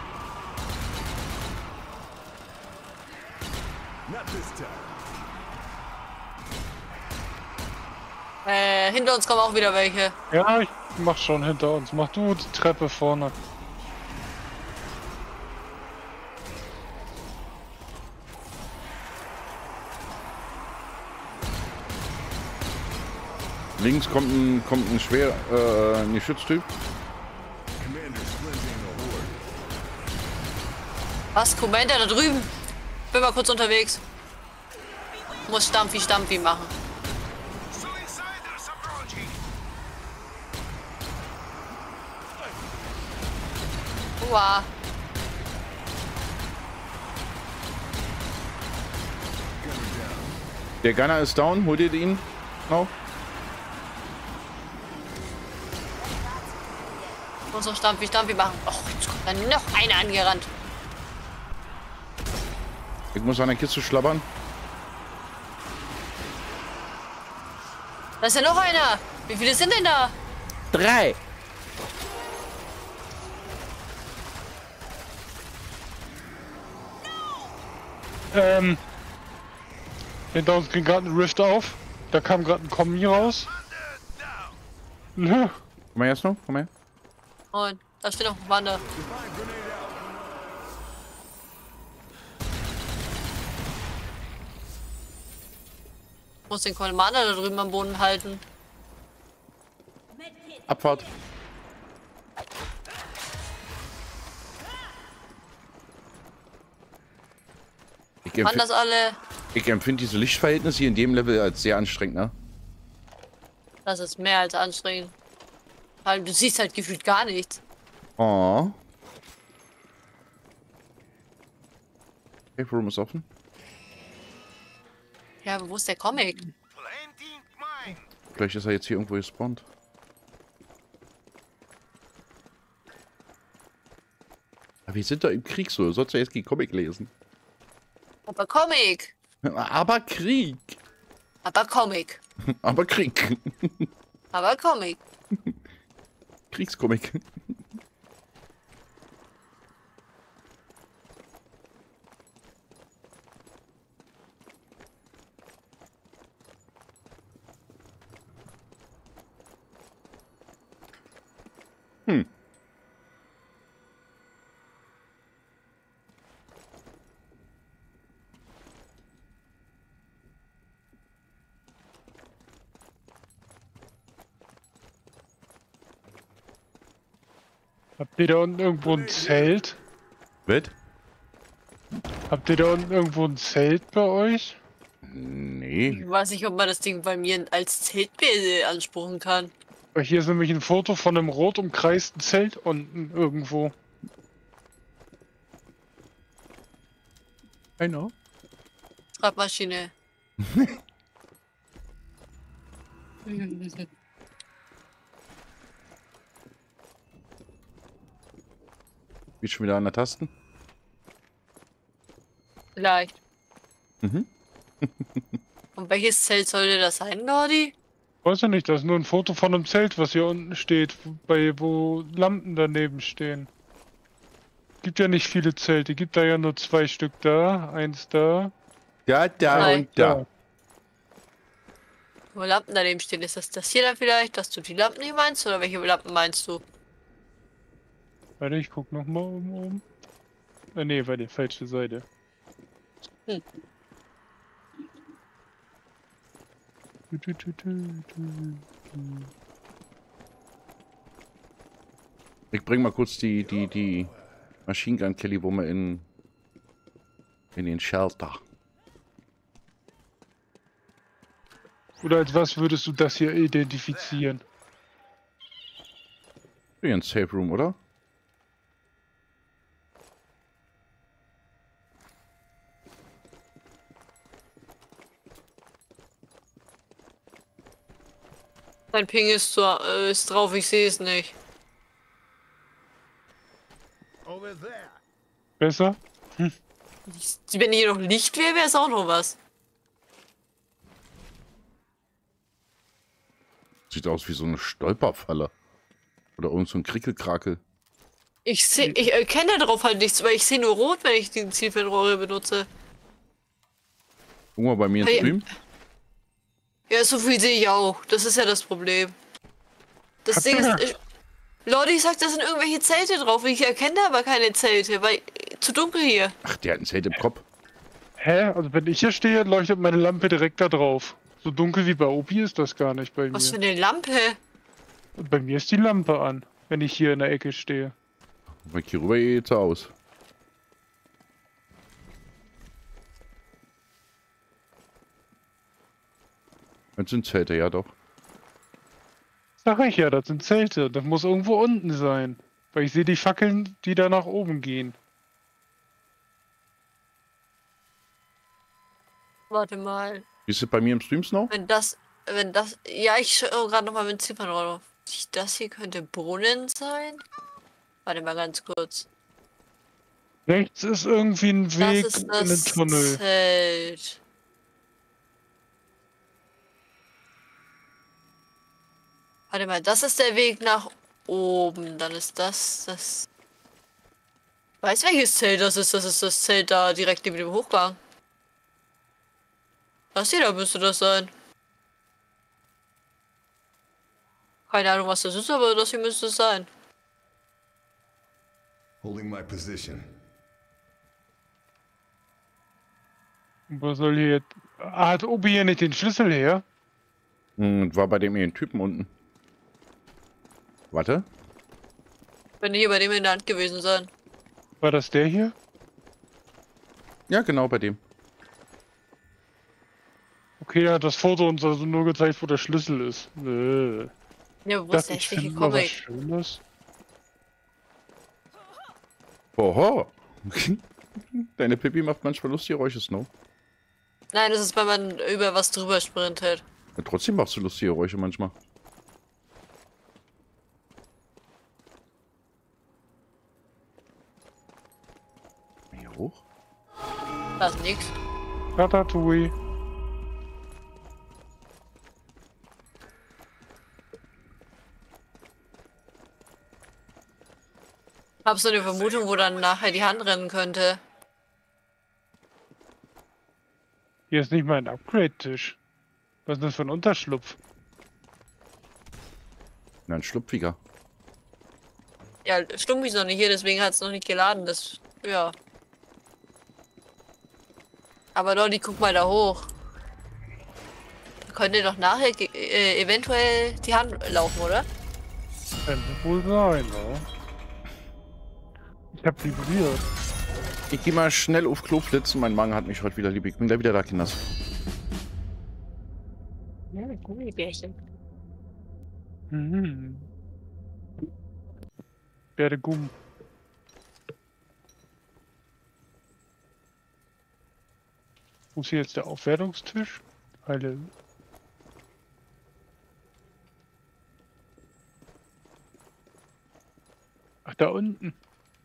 Not this time. Äh, hinter uns kommen auch wieder welche. Ja, ich mach schon hinter uns. Mach du die Treppe vorne. Links kommt ein, kommt ein schwer, äh, ein Geschütztyp. Was? Commander da drüben? Bin mal kurz unterwegs. Muss Stampfi Stampfi machen. Uah. Der Gunner ist down. Holt ihr ihn noch? Muss noch Stampfi Stampfi machen. Och, jetzt kommt dann noch einer angerannt. Ich muss an der Kiste schlabbern. Da ist ja noch einer. Wie viele sind denn da? Drei. Ähm. Hinter uns ging gerade ein Rift auf. Da kam gerade ein Kommi raus. Nö. Komm her, jetzt noch. Komm her. Und da steht noch ein Wander. Muss den Commander da drüben am Boden halten. Abfahrt. Ich, Waren das empf alle? ich empfinde diese Lichtverhältnisse hier in dem Level als sehr anstrengend, ne? Das ist mehr als anstrengend. Weil du siehst halt gefühlt gar nichts. Oh. Safe Room ist offen. Ja, aber wo ist der Comic? Vielleicht ist er jetzt hier irgendwo gespawnt. Aber wir sind da im Krieg so. Du sollst ja jetzt die Comic lesen. Aber Comic. Aber Krieg. Aber Comic. Aber Krieg. Aber Comic. Kriegscomic. Hm. Habt ihr da unten irgendwo ein Zelt? Was? Habt ihr da unten irgendwo ein Zelt bei euch? Nee. Ich weiß nicht, ob man das Ding bei mir als Zelt beanspruchen kann. Weil hier ist nämlich ein Foto von einem rot umkreisten Zelt unten irgendwo. I know. Schreibmaschine. Wie schon wieder an der Tasten? Vielleicht. Mhm. Und welches Zelt sollte das sein, Nordi? Weiß ja nicht, das ist nur ein Foto von einem Zelt, was hier unten steht, bei wo Lampen daneben stehen. Gibt ja nicht viele Zelte, gibt da ja nur zwei Stück da, eins da. Da, da Nein. und da. Wo Lampen daneben stehen, ist das das hier dann vielleicht, dass du die Lampen nicht meinst? Oder welche Lampen meinst du? Warte, ich guck nochmal um, um. Ah, nee, war die falsche Seite. Hm. Du, du, du, du, du, du. Ich bring mal kurz die, die, die Machine Gun Kelly Wumme in, in den Shelter. Oder als was würdest du das hier identifizieren? Wie ein Safe Room, oder? Dein Ping ist, so, äh, ist drauf, ich sehe es nicht. Besser? Wenn hier noch Licht wäre, wäre es auch noch was. Sieht aus wie so eine Stolperfalle. Oder irgend so ein Krickelkrakel. Ich sehe, ich erkenne darauf halt nichts, weil ich sehe nur rot, wenn ich die Zielfernrohre benutze. Guck mal bei mir im Hey. Stream. Ja, so viel sehe ich auch. Das ist ja das Problem. Das Hat Ding ist, er? ich, Lordi sagt, da sind irgendwelche Zelte drauf. Ich erkenne aber keine Zelte, weil zu dunkel hier. Ach, der hat ein Zelt im Kopf. Hä? Also wenn ich hier stehe, leuchtet meine Lampe direkt da drauf. So dunkel wie bei Opi ist das gar nicht bei Was für mir. eine Lampe? Und bei mir ist die Lampe an, wenn ich hier in der Ecke stehe. Wenn ich hier rüber gehe, sieht's aus. Das sind Zelte, ja doch. Sag ich ja, das sind Zelte. Das muss irgendwo unten sein. Weil ich sehe die Fackeln, die da nach oben gehen. Warte mal. Bist du bei mir im Streams noch? Wenn das, wenn das, ja, ich schaue gerade nochmal mit Ziffern drauf. Das hier könnte Brunnen sein? Warte mal ganz kurz. Rechts ist irgendwie ein Das Weg ist in den das Tunnel. Zelt. Warte mal, das ist der Weg nach oben. Dann ist das das. Weiß welches Zelt das ist? Das ist das Zelt da direkt neben dem Hochgang. Das hier, da müsste das sein. Keine Ahnung, was das ist, aber das hier müsste es sein. Holding my position. Wo soll hier jetzt... Ah, hat Obi hier nicht den Schlüssel her? Hm, war bei dem einen Typen unten. Warte. Wenn hier bei dem in der Hand gewesen sein. War das der hier? Ja, genau bei dem. Okay, er hat das Foto uns also nur gezeigt, wo der Schlüssel ist. Äh. Ja, wo Das ist der ich hässliche finde mal was Comic? Schönes. Oho. Deine Pippi macht manchmal lustige Geräusche, Snow. Nein, das ist, wenn man über was drüber sprintet. Ja, trotzdem machst du lustige Geräusche manchmal. Hier hoch. Da ist nix. Ratatouille. Hab so eine Vermutung, wo dann nachher die Hand rennen könnte. Hier ist nicht mal ein Upgrade-Tisch. Was ist das für ein Unterschlupf? Na, ein Schlupfiger. Ja, Stumpi ist noch nicht hier, deswegen hat es noch nicht geladen. Das, ja. Aber Lolli, guck mal da hoch. Da könnte doch nachher ge- äh, eventuell die Hand laufen, oder? Könnte wohl sein, ne? Ich hab vibriert. Ich geh mal schnell auf Klo flitzen. Mein Magen hat mich heute wieder lieb. Ich bin gleich wieder da, Kinders. Ja, Gummibärchen. Mhm. Werde Gumm. Wo ist hier jetzt der Aufwertungstisch? Alle. Ach, da unten.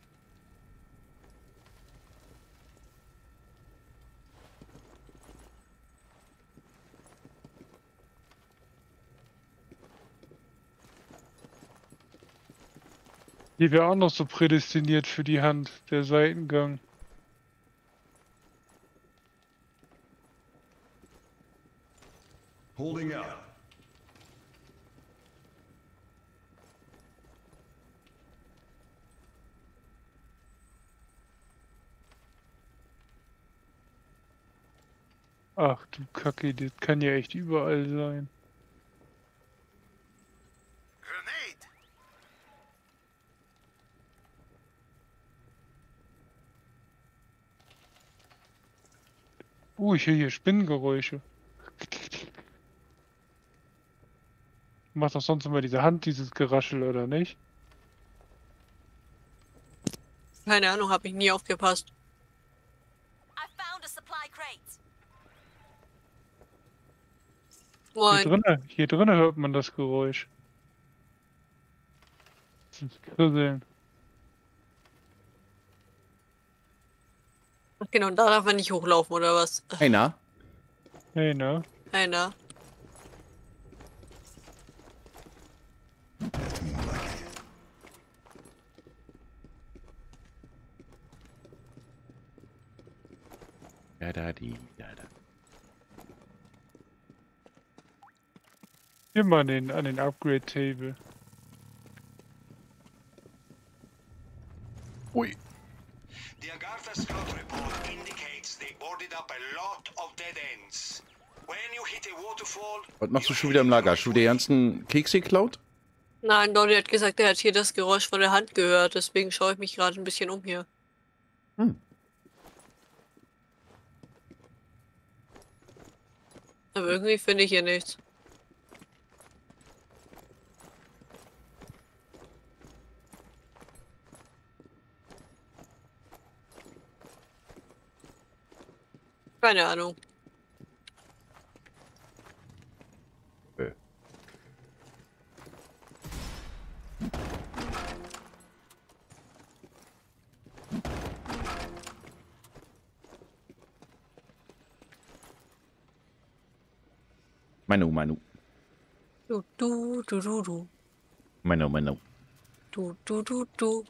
Hier wäre auch noch so prädestiniert für die Hand, der Seitengang. Holding out. Ach du Kacke, das kann ja echt überall sein. Grenade! Uh, ich höre hier Spinnengeräusche. Macht doch sonst immer diese Hand dieses Geraschel, oder nicht? Keine Ahnung, hab ich nie aufgepasst. I found a supply crate. Hier Moin. drinnen, hier drinnen hört man das Geräusch. Das ist Krisseln. Genau, da darf man nicht hochlaufen, oder was? Hey, na? Hey, ne? Einer. That's more like it. Da, da, die, da, da. Hier mal an den, an den Upgrade-Table. Ui. The Agartha scout report indicates they boarded up a lot of dead ends. When you hit a waterfall, Was machst du schon wieder im Lager? Hast du die ganzen Kekse geklaut? Nein, Dolly hat gesagt, er hat hier das Geräusch von der Hand gehört. Deswegen schaue ich mich gerade ein bisschen um hier. Hm. Aber irgendwie finde ich hier nichts. Keine Ahnung. Äh. Manu, Manu. Du, du, du, du, du. Manu, Manu. Du, du, du, du.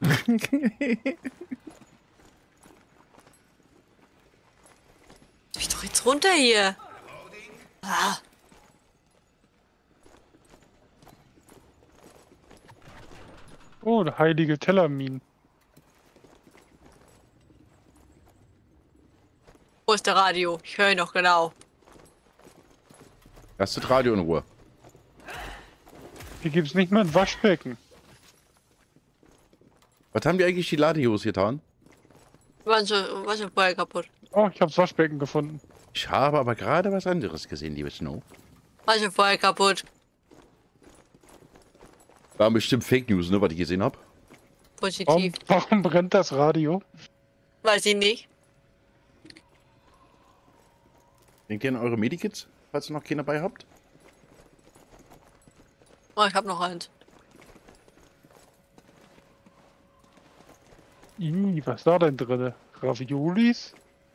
Ich doch jetzt runter hier. Ah. Oh, der heilige Tellermin. Wo ist der Radio? Ich höre ihn noch genau. Lass das Radio in Ruhe. Hier gibt's nicht mal ein Waschbecken. Was haben die eigentlich die Ladejos getan? Manche, manche vorher kaputt. Oh, ich hab's Waschbecken gefunden. Ich habe aber gerade was anderes gesehen, liebe Snow. Manche vorher kaputt. War bestimmt Fake News, ne, was ich gesehen habe. Positiv. Warum, warum brennt das Radio? Weiß ich nicht. Denkt ihr an eure Medikits, falls ihr noch keine dabei habt? Oh, ich habe noch eins. Ih, was ist da denn drin? Raviolis?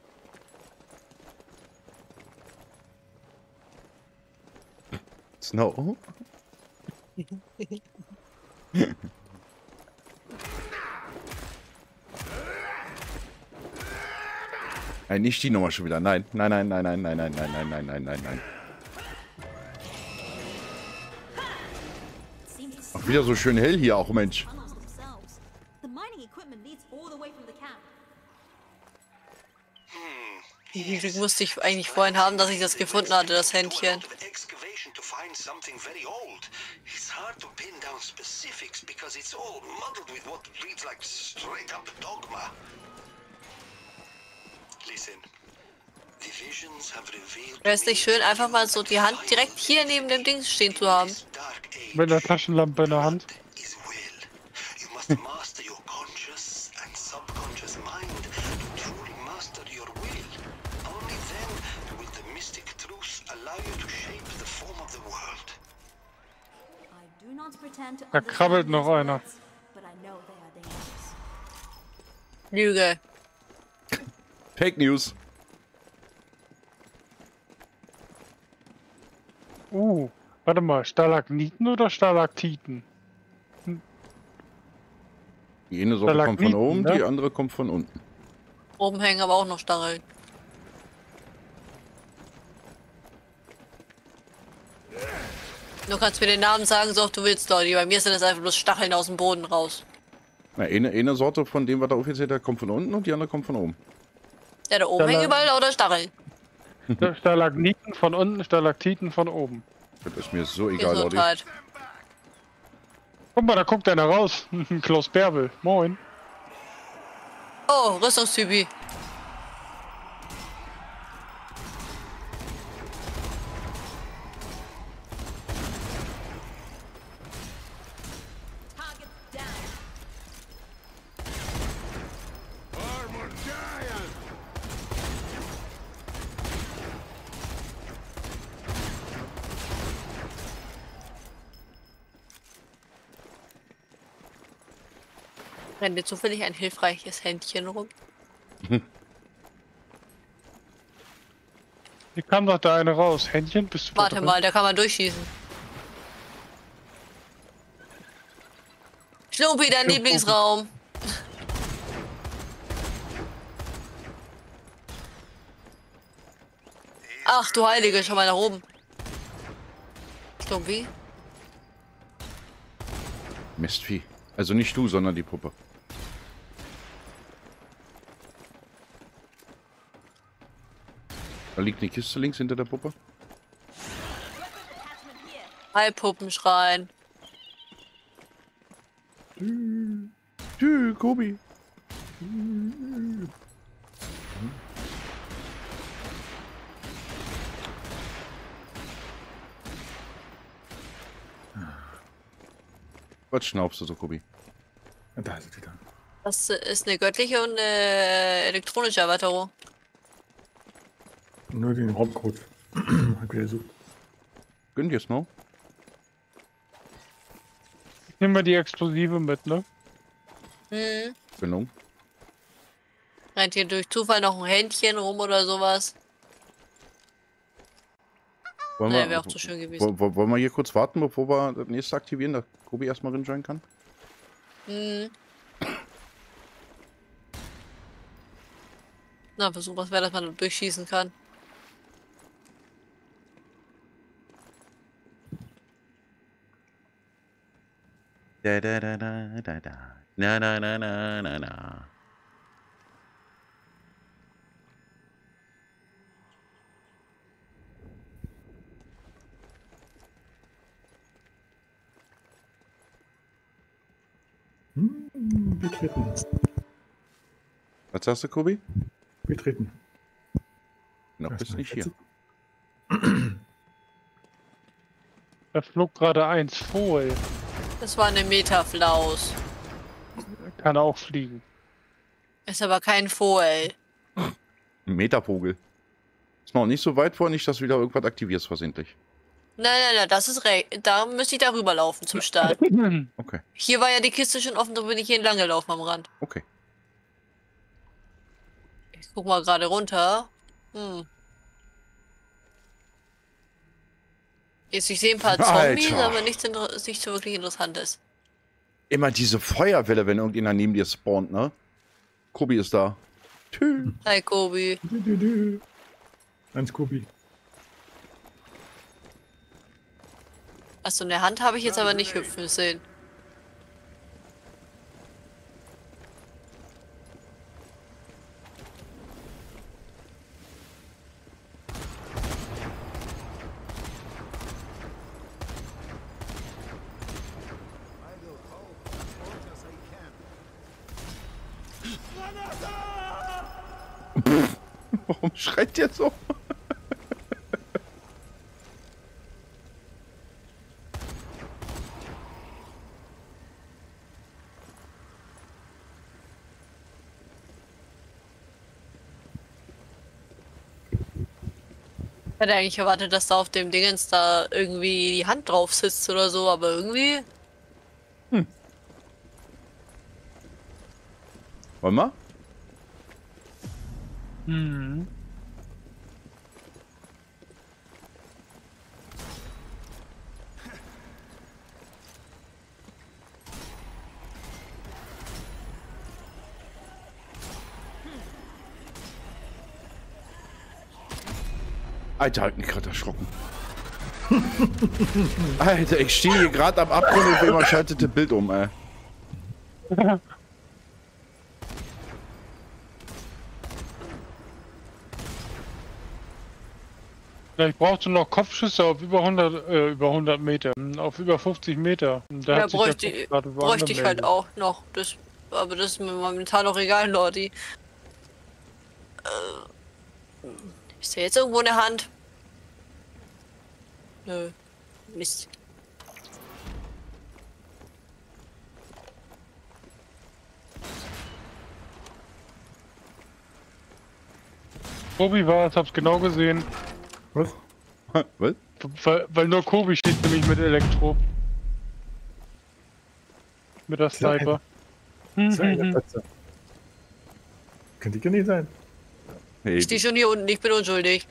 Snow? Nein, nicht die Nummer schon wieder. Nein, nein, nein, nein, nein, nein, nein, nein, nein, nein, nein, nein, nein. Ach, wieder so schön hell hier auch, Mensch. The mining equipment leads all the way from the camp. Wie viel musste ich eigentlich vorhin haben, dass ich das gefunden hatte, das Händchen? excavation to find something very old. It's hard to pin down specifics because it's all muddled with what reads like straight up dogma. Listen. The visions have revealed Wäre es nicht schön, einfach mal so die Hand direkt hier neben dem Ding stehen zu haben? dark age Mit einer Taschenlampe in der Hand. is will. You must master your conscious and subconscious mind to truly master your will. Only then will the mystic truth allow you to shape the form of the world. I do not pretend to Da krabbelt understand noch these einer. words, but I know they are dangerous. Lüge. Fake News. Uh, warte mal, Stalagniten oder Stalaktiten? Die eine Sorte kommt von Stalagmiten, oben, ne? die andere kommt von unten. Oben hängen aber auch noch Stacheln. Du kannst mir den Namen sagen, so oft du willst, Dolly. Bei mir sind das einfach bloß Stacheln aus dem Boden raus. Na, eine, eine Sorte von dem, was da offiziell hat, kommt von unten und die andere kommt von oben. Ja, da oben Stalag- hängen überall lauter Stacheln. Stalagniten von unten, Stalaktiten von oben. Das ist mir so egal, Leute. Gesundheit. Guck mal, da guckt einer raus. Klaus Bärbel. Moin. Oh, Rüstungstypi. Target down. Rennt dir zufällig ein hilfreiches Händchen rum? Hier kam doch da eine raus. Händchen, bist du da Warte drin? mal, da kann man durchschießen. Schnupi, dein Lieblingsraum. Ach du Heilige, schau mal nach oben. Schnupi, Mistvieh. Also nicht du, sondern die Puppe. Da liegt eine Kiste links hinter der Puppe. Hi, Puppenschrein. Tschüss, Kobi. Was schnaubst du so, Kobi? Da ist es wieder. Das ist eine göttliche und eine elektronische Erweiterung. Nur den Raumcode. Hab ich gesucht. Gönnt ihr es noch? Nimm mal die Explosive mit, ne? Hm. Genau. Rennt hier durch Zufall noch ein Händchen rum oder sowas? Wollen Nee, wir, wäre auch zu schön gewesen. wo- wo- wollen wir hier kurz warten, bevor wir das nächste aktivieren, dass Kobi erstmal rinjoinen kann? Hm. Na, versuch was wäre, dass man durchschießen kann. Da da da da da da. Na na na na na na. Hm, betreten. Was sagst du, Kobi? Betreten. Noch Das bist ist nicht meine hier. Da flog gerade eins voll. Das war eine Metaflaus. Kann auch fliegen. Ist aber kein Foel. Ein Metavogel. Ist noch nicht so weit vor, nicht, dass du wieder irgendwas aktivierst versehentlich. Nein, nein, nein, das ist recht. Da müsste ich da rüberlaufen zum Start. Okay, Hier war ja die Kiste schon offen, da bin ich hier entlang gelaufen am Rand. okay. Ich guck mal gerade runter. Hm. Jetzt, ich sehe ein paar Zombies, Alter. aber nichts, inter- nichts wirklich Interessantes. Immer diese Feuerwelle, wenn irgendjemand neben dir spawnt, ne? Kobi ist da. Tschüss. Hi, Kobi. Dü, dü, dü. Eins Kobi. Achso, eine Hand habe ich jetzt aber nicht hüpfen sehen. Warum schreit der so? Ich hätte eigentlich erwartet, dass da auf dem Dingens da irgendwie die Hand drauf sitzt oder so, aber irgendwie. Wollen wir? Hm. Alter, hat mich gerade erschrocken. Alter, ich stehe hier gerade am Abgrund und jemand schaltet das Bild um, ey. Vielleicht brauchst du noch Kopfschüsse auf über hundert, äh, über hundert Meter, hm, auf über fünfzig Meter. Und da Ja, hat sich der bräuchte, Kopf gerade bräuchte ich halt angemeldet. auch noch. Das, aber das ist mir momentan auch egal, Lordi. Äh, ist da jetzt irgendwo eine Hand? Nö. Mist. Kobi war es, hab's genau gesehen. Was? Was? Weil, weil nur Kobi steht nämlich mit Elektro. Mit der Sniper. Zwei Plätze. Könnte ich ja nicht sein. Hey, Ich stehe schon hier unten, ich bin unschuldig.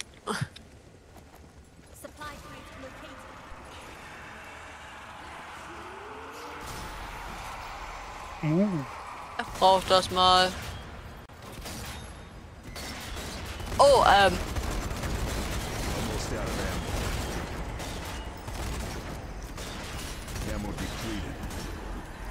Uh, Ich brauch das mal. Oh, ähm. Almost out of ammo. Ammo depleted.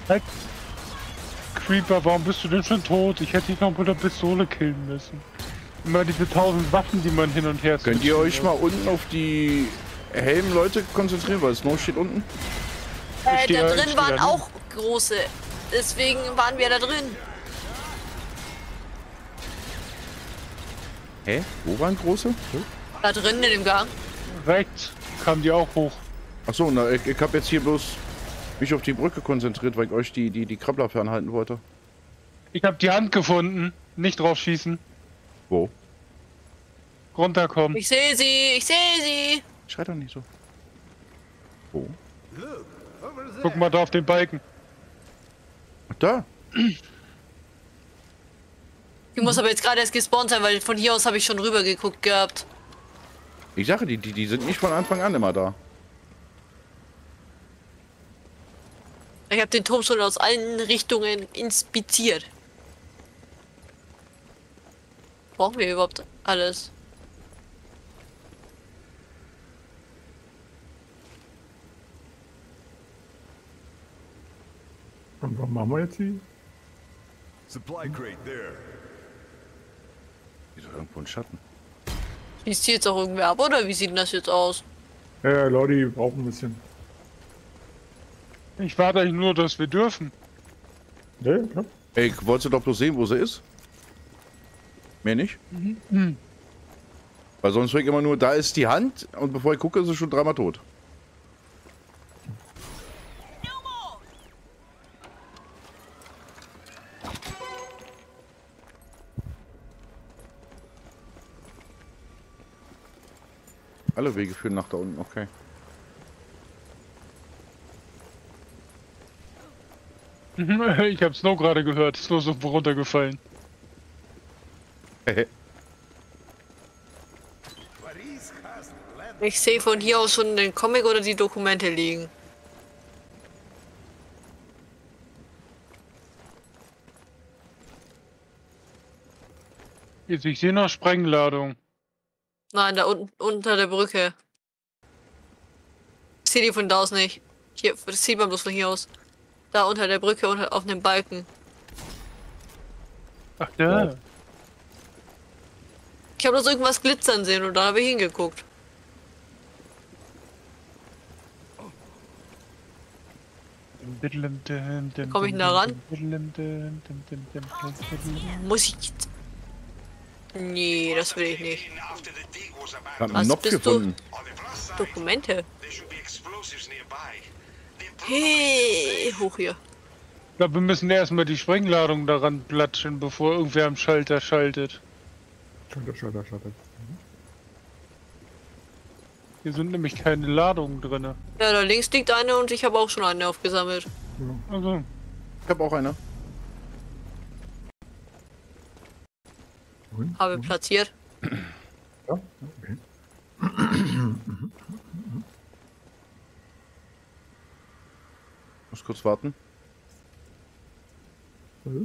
Halt. Creeper, warum bist du denn schon tot? Ich hätte dich noch mit der Pistole killen müssen. Immer diese tausend Waffen, die man hin und her Könnt ihr euch mal unten auf die hellen Leute konzentrieren, weil Snow steht unten? Äh, stehe- da ich drin stehe waren da auch große. Deswegen waren wir da drin. Hä? Wo waren große? Da drin in dem Gang. Rechts kamen die auch hoch. Achso, na, ich, ich habe jetzt hier bloß mich auf die Brücke konzentriert, weil ich euch die, die, die Krabbler fernhalten wollte. Ich habe die Hand gefunden. Nicht drauf schießen. Wo? Runterkommen. Ich sehe sie, ich sehe sie. Schrei doch nicht so. Wo? Guck mal da auf den Balken. Ach, da. Die muss aber jetzt gerade erst gespawnt sein, weil von hier aus habe ich schon rüber geguckt gehabt. Ich sage, die, die, die sind nicht von Anfang an immer da. Ich habe den Turm schon aus allen Richtungen inspiziert. Brauchen wir überhaupt alles? Und was machen wir jetzt hier? Supply crate there. Wieso irgendwo ein Schatten? Schießt hier jetzt auch irgendwer ab, oder wie sieht denn das jetzt aus? Ja, ja, Leute, brauchen ein bisschen. Ich warte eigentlich nur, dass wir dürfen. Ne, klar. Ey, ich wollte doch bloß sehen, wo sie ist. Mehr nicht? Mhm. Weil sonst denke ich immer nur, da ist die Hand und bevor ich gucke, ist sie schon dreimal tot. Alle Wege führen nach da unten, okay. Ich habe Snow gerade gehört. Ist nur so runtergefallen. Ich sehe von hier aus schon den Comic oder die Dokumente liegen. Jetzt, ich sehe noch Sprengladung. Nein, da unten unter der Brücke. Ich sehe die von da aus nicht. Hier, das sieht man bloß von hier aus. Da unter der Brücke unter, auf dem Balken. Ach da. Wow. Ich habe bloß irgendwas glitzern sehen und dann habe ich hingeguckt. Komm ich denn da ran? Muss ich jetzt... Nee, das will ich nicht. Ich hab Was einen Knopf bist du? gefunden. Dokumente. Hey, hoch hier. Ich glaube, wir müssen erstmal die Sprengladung daran platschen, bevor irgendwer am Schalter schaltet. Schalter, Schalter, Schalter. Hier sind nämlich keine Ladungen drin. Ja, da links liegt eine und ich habe auch schon eine aufgesammelt. Also, Ich habe auch eine. Wohin? Habe platziert. Ja, okay. Muss kurz warten. Mhm.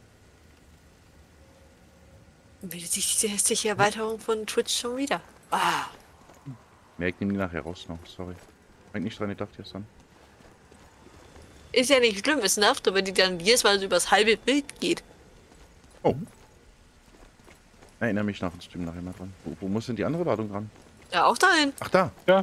Bildet sich diese hässliche Erweiterung von Twitch schon wieder. Ah. Ne, ich nehme die nachher raus noch, sorry. Denk nicht dran, ich dachte jetzt dann. Ist ja nicht schlimm, es nervt, aber die dann jedes Mal so übers halbe Bild geht. Oh. Erinnere mich nach dem Stream nachher mal dran. Wo, wo muss denn die andere Ladung dran? Ja, auch dahin. Ach, da. ja.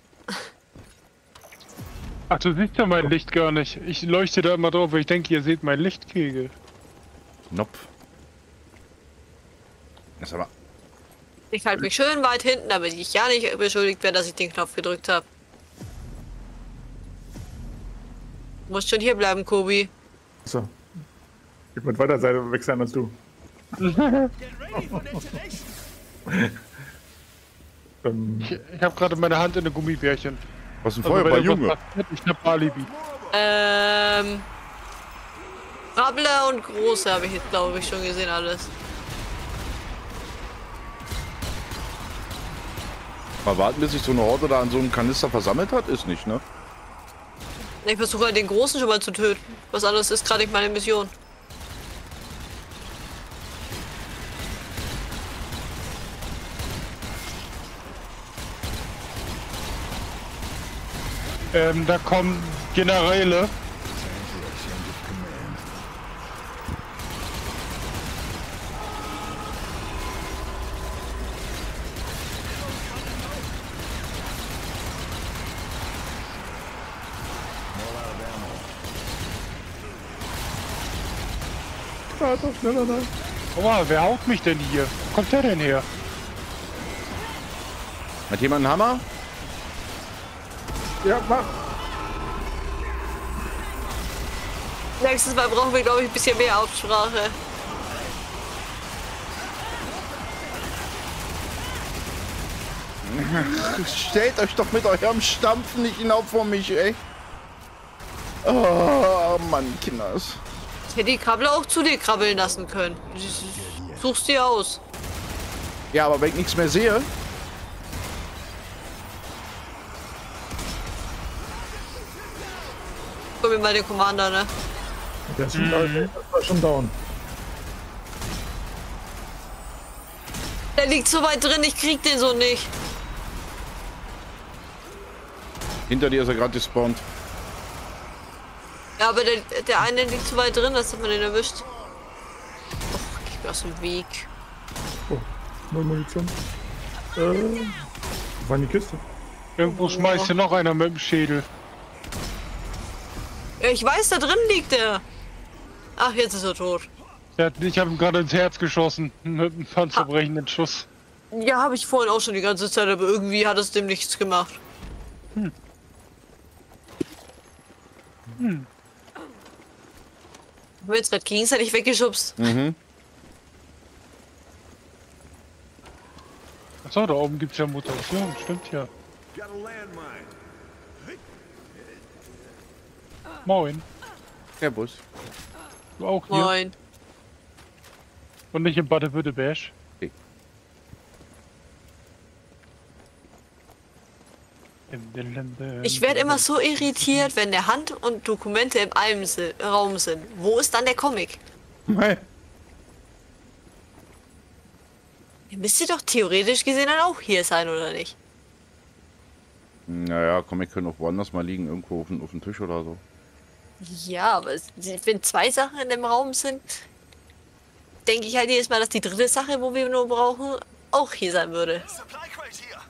Ach, du siehst ja mein Licht gar nicht. Ich leuchte da immer drauf, weil ich denke, ihr seht meinen Lichtkegel. Knopf. Das ist aber... Ich halte mich schön weit hinten, damit ich ja nicht beschuldigt werde, dass ich den Knopf gedrückt habe. Du musst schon hier bleiben, Kobi. So. Ich bin weiter Seite weg sein als du. ähm, Ich, ich habe gerade meine Hand in eine Gummibärchen. Was ist ein Also, wenn Feuerball, irgendwas Junge? passiert, ich hab Alibi. Ähm. Rabbler und Große habe ich jetzt, glaube ich, schon gesehen, alles. Mal warten, bis sich so eine Horde da an so einem Kanister versammelt hat? Ist nicht, ne? Ich versuche halt den Großen schon mal zu töten. Was anderes ist gerade nicht meine Mission. Ähm, da kommen Generäle. Da, doch, schneller, da. Oh, wer haut mich denn hier? Wo kommt der denn her? Hat jemand einen Hammer? Ja, mach. Nächstes Mal brauchen wir, glaube ich, ein bisschen mehr Aussprache. Stellt euch doch mit eurem Stampfen nicht hinauf vor mich, ey. Oh, Mann, Kinders. Ich hätte die Krabbel auch zu dir krabbeln lassen können. Suchst dir aus. Ja, aber wenn ich nichts mehr sehe. Guck mir mal den Commander, ne? Der ist schon, down. Der ist schon down. Der liegt so weit drin, ich krieg den so nicht. Hinter dir ist er gerade gespawnt. Ja, aber der, der eine liegt so weit drin, dass man den erwischt. Och, geh mir aus dem Weg. Oh, null Munition. Äh, wo war die Kiste? Irgendwo schmeißt hier noch einer mit dem Schädel. Ja, ich weiß, da drin liegt der. Ach, jetzt ist er tot. Ja, ich habe ihm gerade ins Herz geschossen mit einem panzerbrechenden Schuss. Ja, habe ich vorhin auch schon die ganze Zeit, aber irgendwie hat es dem nichts gemacht. Hm. Hm. Haben wir jetzt gerade gegenseitig weggeschubst? Mhm. Achso, da oben gibt es ja Mutation, stimmt ja. Got a landmine. Moin. Servus. Du auch hier? Moin. Und nicht im Baden-Württemberg? Okay. Ich werde immer so irritiert, wenn der Hand und Dokumente in einem si- Raum sind. Wo ist dann der Comic? Hey. Der müsste doch theoretisch gesehen dann auch hier sein, oder nicht? Naja, komm, wir können auch woanders mal liegen, irgendwo auf dem, auf dem Tisch oder so. Ja, aber es- wenn zwei Sachen in dem Raum sind, denke ich halt jedes Mal, dass die dritte Sache, wo wir nur brauchen, auch hier sein würde. Supply crate here.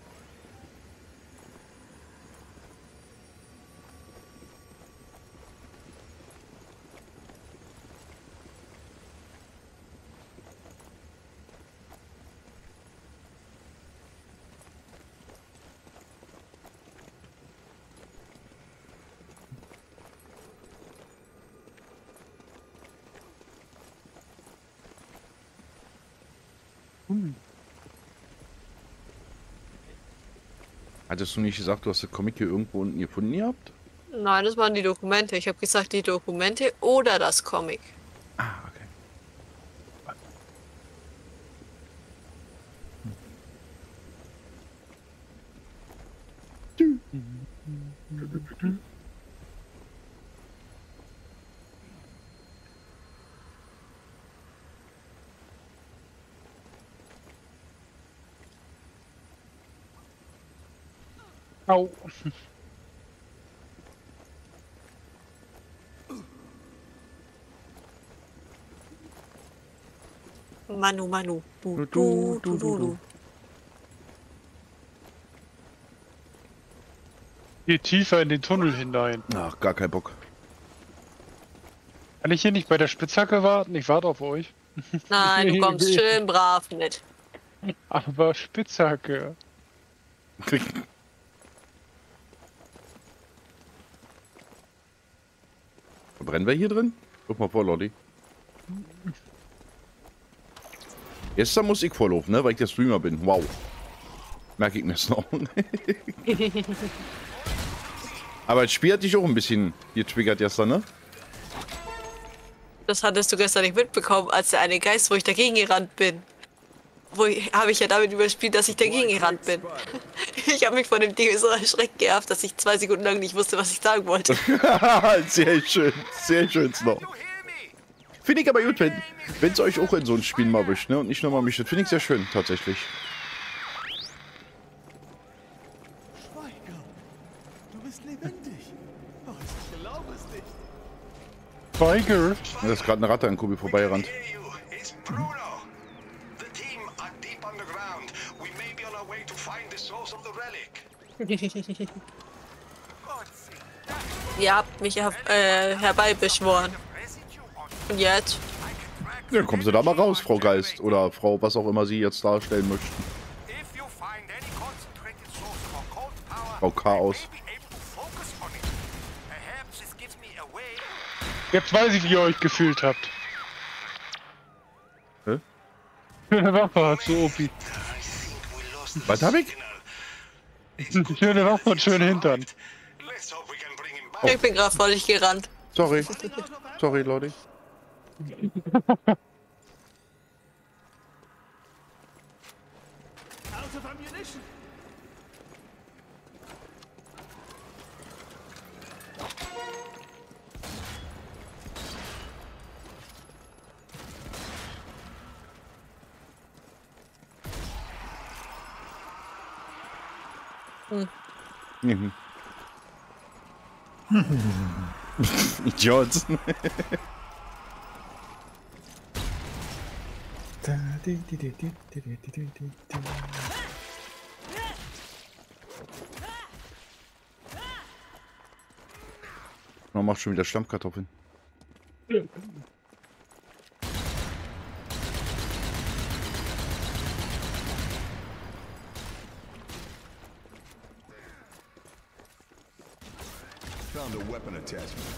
Hattest du nicht gesagt, du hast den Comic hier irgendwo unten gefunden gehabt? Nein, das waren die Dokumente. Ich habe gesagt, die Dokumente oder das Comic. Ah, okay. Au. Manu, Manu. Du, Du, du, du, du, du, du. Geh tiefer in den Tunnel hinein. Ach, gar kein Bock. Kann ich hier nicht bei der Spitzhacke warten? Ich warte auf euch. Nein, du kommst schön brav mit. Aber Spitzhacke. Brennen wir hier drin? Guck mal vor, Lolli. Jetzt muss ich vorlaufen, ne? Weil ich der Streamer bin. Wow. Merke ich mir es noch. Aber das Spiel hat dich auch ein bisschen getriggert gestern, ne? Das hattest du gestern nicht mitbekommen, als der eine Geist, wo ich dagegen gerannt bin. Wo ich, habe ich ja damit überspielt, dass ich dagegen gerannt bin. Ich habe mich von dem Ding so erschreckt gehabt, dass ich zwei Sekunden lang nicht wusste, was ich sagen wollte. Sehr schön. Sehr schön noch. Finde ich aber gut, wenn es euch auch in so ein Spiel mal wischt, ne? Und nicht nur mal mich. Das finde ich sehr schön, tatsächlich. Schweiger, du bist lebendig. Oh, ich glaube es nicht. Tiger. Da ist gerade eine Ratte an Kubi vorbeigerannt. Hear you. It's Bruno. The team are deep underground. We may be on our way to find the source of the relic. Ihr habt mich her äh, herbeibeschworen. Und jetzt? Dann kommen Sie da mal raus, Frau Geist. Oder Frau, was auch immer Sie jetzt darstellen möchten. If you find any concentrated source of occult power, Frau Chaos. I may be able to focus on it. Perhaps this gives me a way. Jetzt weiß ich, wie ihr euch gefühlt habt. Hä? Schöne Waffe hat so O P. Was hab ich? Schöne Waffe und schön Hintern. Let's hope we can bring him back. Ich bin gerade vor dich gerannt. Sorry. Sorry, Leute. Out of ammunition. Mhm. Idiot. Da, di, di, di, di, di, di, di, di, di. Man macht schon wieder Stammkartoffeln. Found a weapon attachment.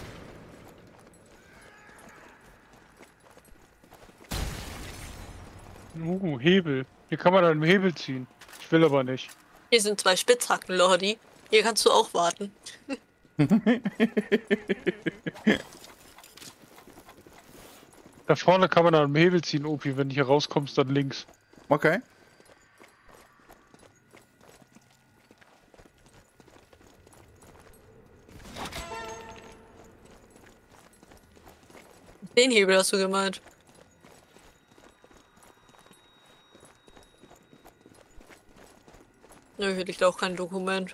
Uh, Hebel. Hier kann man einen Hebel ziehen. Ich will aber nicht. Hier sind zwei Spitzhacken, Lordi. Hier kannst du auch warten. Da vorne kann man einen Hebel ziehen, Opi. Wenn du hier rauskommst, dann links. Okay. Den Hebel hast du gemeint. Nö, hier liegt auch kein Dokument.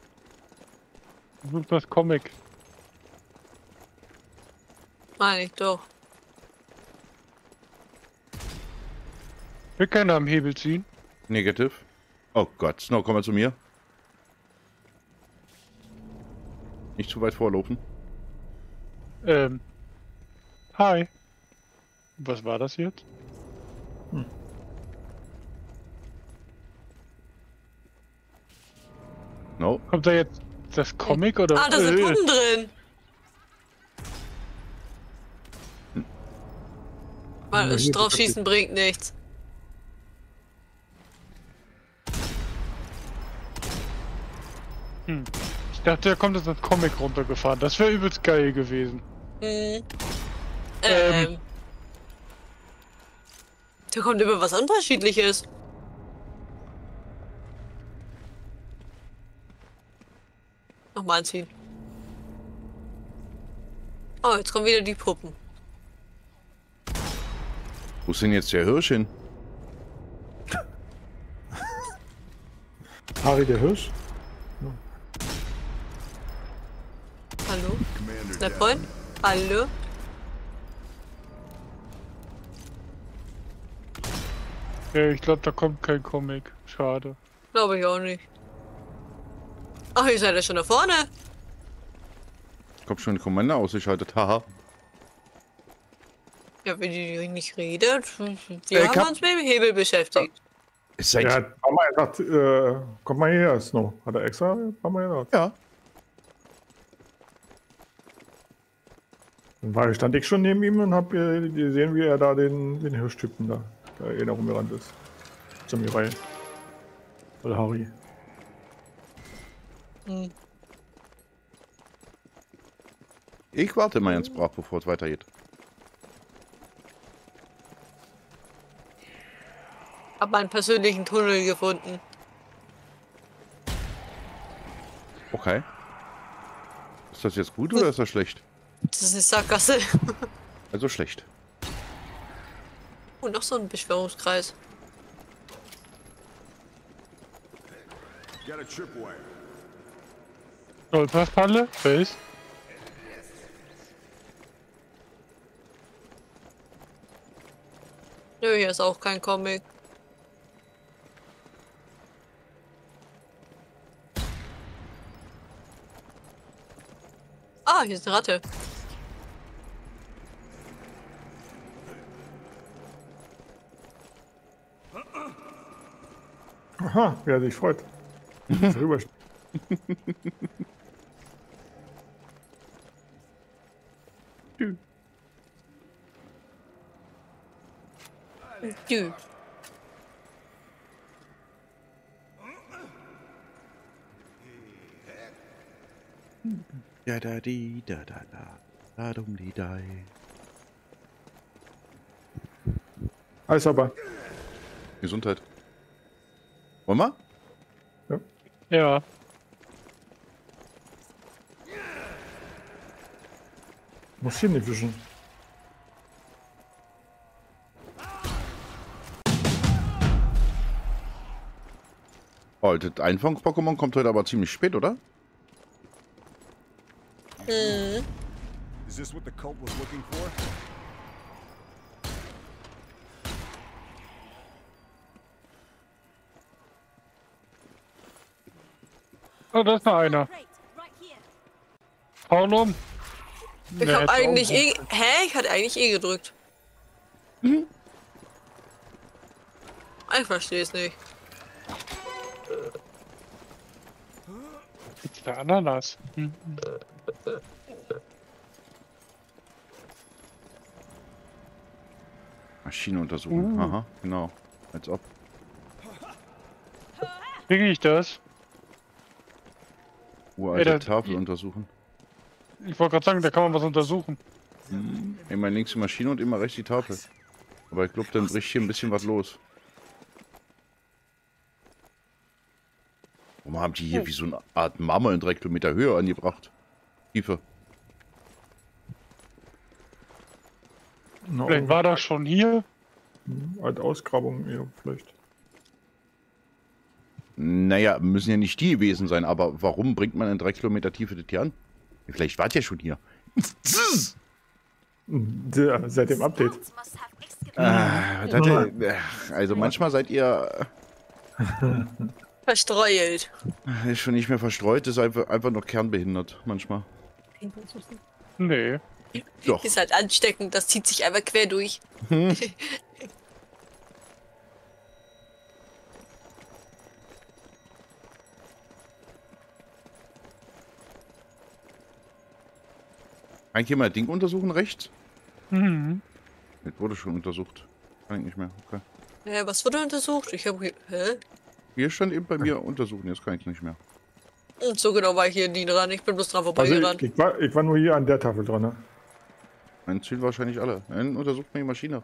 Such das Comic. Meine ich doch. Will keiner am Hebel ziehen? Negative. Oh Gott, Snow, komm mal zu mir. Nicht zu weit vorlaufen. Ähm. Hi. Was war das jetzt? No. Kommt da jetzt das Comic oder? Ah, da sind Äh, Puppen drin. Weil Ja, hier drauf ist schießen bringt nichts. Hm. Ich dachte, da kommt jetzt das Comic runtergefahren. Das wäre übelst geil gewesen. Hm. Ähm. Ähm. Da kommt immer was Unterschiedliches. Nochmal anziehen. Oh, jetzt kommen wieder die Puppen. Wo ist denn jetzt der Hirsch hin? Harry der Hirsch? Hallo? Commander Snappoint? Hallo? Ja, ich glaube, da kommt kein Comic. Schade. Glaube ich auch nicht. Ach, ihr seid ja schon da vorne. Kommt schon ein Commander ausgeschaltet, haha. Ja, wenn die nicht redet. Wir Äh, ich haben hab- uns mit dem Hebel beschäftigt. Ist seit... Er hat ein paar Mal gesagt, äh, kommt mal hierher, Snow. Hat er extra ein paar Mal gesagt. Ja. Dann war, stand ich schon neben ihm und hab äh, gesehen, wie er da den, den Hirschtypen da, da eh noch rumgerannt ist. Zum Mirai. Oder Harry. Hm. Ich warte mal ins Brach, bevor es weitergeht. Hab einen persönlichen Tunnel gefunden. Okay. Ist das jetzt gut oder ist das schlecht? Das ist eine Sackgasse. Also schlecht. Und noch so ein Beschwörungskreis. Got a tripwire. Stolperfalle? Face? Nö, hier ist auch kein Comic. Ah, hier ist eine Ratte. Aha, wie er sich freut. Rüber. Dü. Da da di da da da. Da dum di dai. Alles aber. Gesundheit. Wollen wir? Ja. Ja. Muss hier nicht wischen. Oh, das Einfangs-Pokémon kommt heute aber ziemlich spät, oder? Hm. Is this what the cult was looking for? Oh, da ist noch einer. Hauen um. Ich Nee, hab hätte eigentlich auch- eh. Hä? Ich hatte eigentlich eh gedrückt. Ich verstehe es nicht. Gibt's da Ananas? Hm. Maschine untersuchen. Uh. Aha, genau. Als ob. Kriege ich das? Uralte Ey, da- Tafel untersuchen. Ich wollte gerade sagen, da kann man was untersuchen. Immer links die Maschine und immer rechts die Tafel. Aber ich glaube, dann bricht hier ein bisschen was los. Warum haben die hier wie so eine Art Marmor in drei Kilometer Höhe angebracht? Tiefe. Na, Vielleicht war das schon hier. Als Ausgrabung eher vielleicht. Naja, müssen ja nicht die gewesen sein, aber warum bringt man in drei Kilometer Tiefe das hier an? Vielleicht wart ihr schon hier. Ja, seit dem Update. Ah, was hat der- also manchmal seid ihr Verstreut. äh, schon nicht mehr verstreut, ist einfach, einfach noch kernbehindert manchmal. Nee. Doch. Ist halt ansteckend, das zieht sich einfach quer durch. Eigentlich mal das Ding untersuchen rechts? Mhm. Das wurde schon untersucht. Kann ich nicht mehr. Okay. Hä, was wurde untersucht? Ich habe. Hä? Hier stand eben bei mir untersuchen, jetzt kann ich nicht mehr. Und so genau war ich hier nie dran. Ich bin bloß dran Also vorbeigerannt. ich, ich, war, ich war nur hier an der Tafel dran. Ne? Mein Ziel wahrscheinlich alle. Dann untersucht mir die Maschine.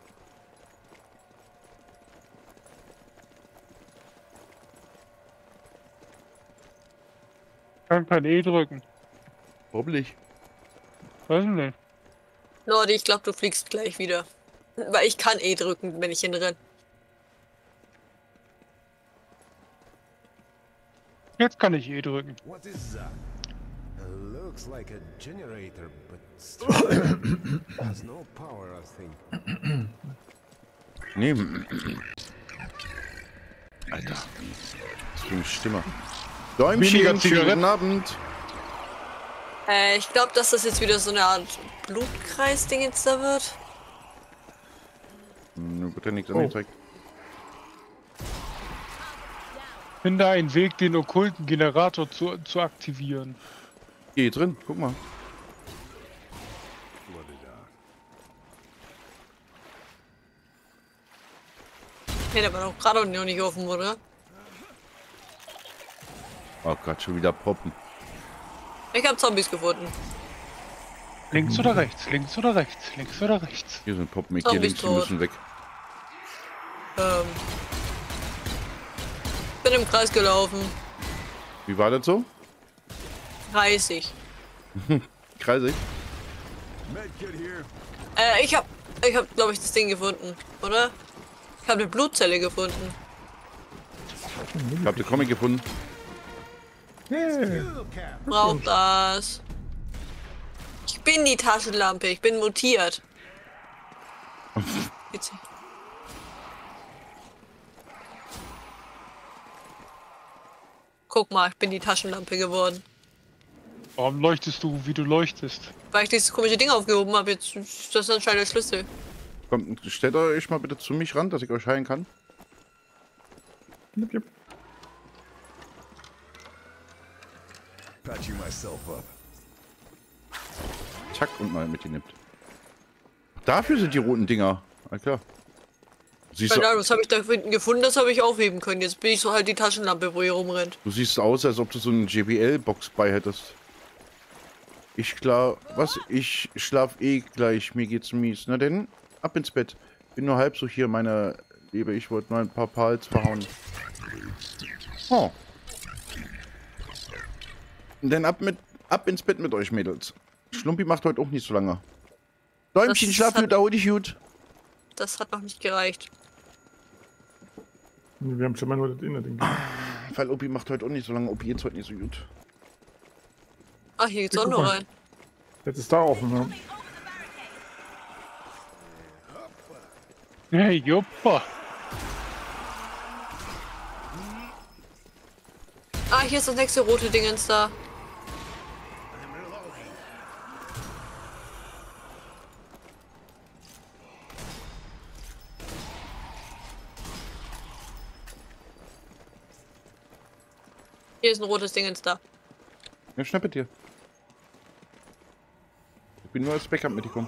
Kann kein E drücken. Warum nicht? Weiß nicht. Lordi, ich glaube, du fliegst gleich wieder. Weil ich kann eh drücken, wenn ich hinrenne. Jetzt kann ich E drücken. What is that? Uh, looks like a generator, but strange. Has no power, I think. Nee. Alter. Was für eine Stimme. Däumchen, Weniger schönen Zigaretten. guten Abend. Äh, ich glaube, dass das jetzt wieder so eine Art Blutkreis-Ding jetzt da wird. Hm, wird ja nichts Oh. angezeigt. Finde einen Weg, den okkulten Generator zu, zu aktivieren. Hier drin, guck mal. Nee, der war doch gerade noch nicht offen, oder? Oh Gott, schon wieder Poppen. Ich habe Zombies gefunden. Links oder rechts? Links oder rechts? Links oder rechts? Hier sind Poppen, ich Zombies gehe links, die tot. müssen weg. Ähm. Bin im Kreis gelaufen. Wie war das so? dreißig. Kreisig? Medkit here. Äh, ich hab, ich hab, glaube ich, das Ding gefunden, oder? Ich habe eine Blutzelle gefunden. Ich hab den Comic gefunden. Braucht das. Ich bin die Taschenlampe, ich bin mutiert. Jetzt- Guck mal, ich bin die Taschenlampe geworden. Warum leuchtest du, wie du leuchtest? Weil ich dieses komische Ding aufgehoben habe, jetzt ist das anscheinend der Schlüssel. Kommt, stellt euch mal bitte zu mich ran, dass ich euch heilen kann. Jip, jip. Patch you myself up. Zack, und mal mitgenippt. Dafür sind die roten Dinger. Na klar. Siehst Keine du, Ahnung, das habe ich da hinten gefunden, das habe ich aufheben können. Jetzt bin ich so halt die Taschenlampe, wo ihr rumrennt. du siehst aus, als ob du so eine J B L-Box bei hättest. Ich klar, was? Ich schlaf eh gleich, mir geht's mies. Na denn, ab ins Bett. Bin nur halb so hier, meine Liebe. Ich wollte mal ein paar Pals verhauen. Oh. Und dann ab mit, ab ins Bett mit euch, Mädels. Schlumpi macht heute auch nicht so lange. Däumchen, Das schlaf hat- gut, erhol dich gut. Das hat noch nicht gereicht. Wir haben schon mal nur das innere Ding. Weil Opi macht heute auch nicht so lange. Opi geht's heute nicht so gut. Ach, hier geht's Ja, auch guck noch mal. rein. Jetzt ist da offen, ne? Hey, Juppa. Ah, hier ist das nächste rote Dingens da. Hier ist ein rotes Dingens da. Ja, schnappe dir. Ich bin nur als Backup mitgekommen.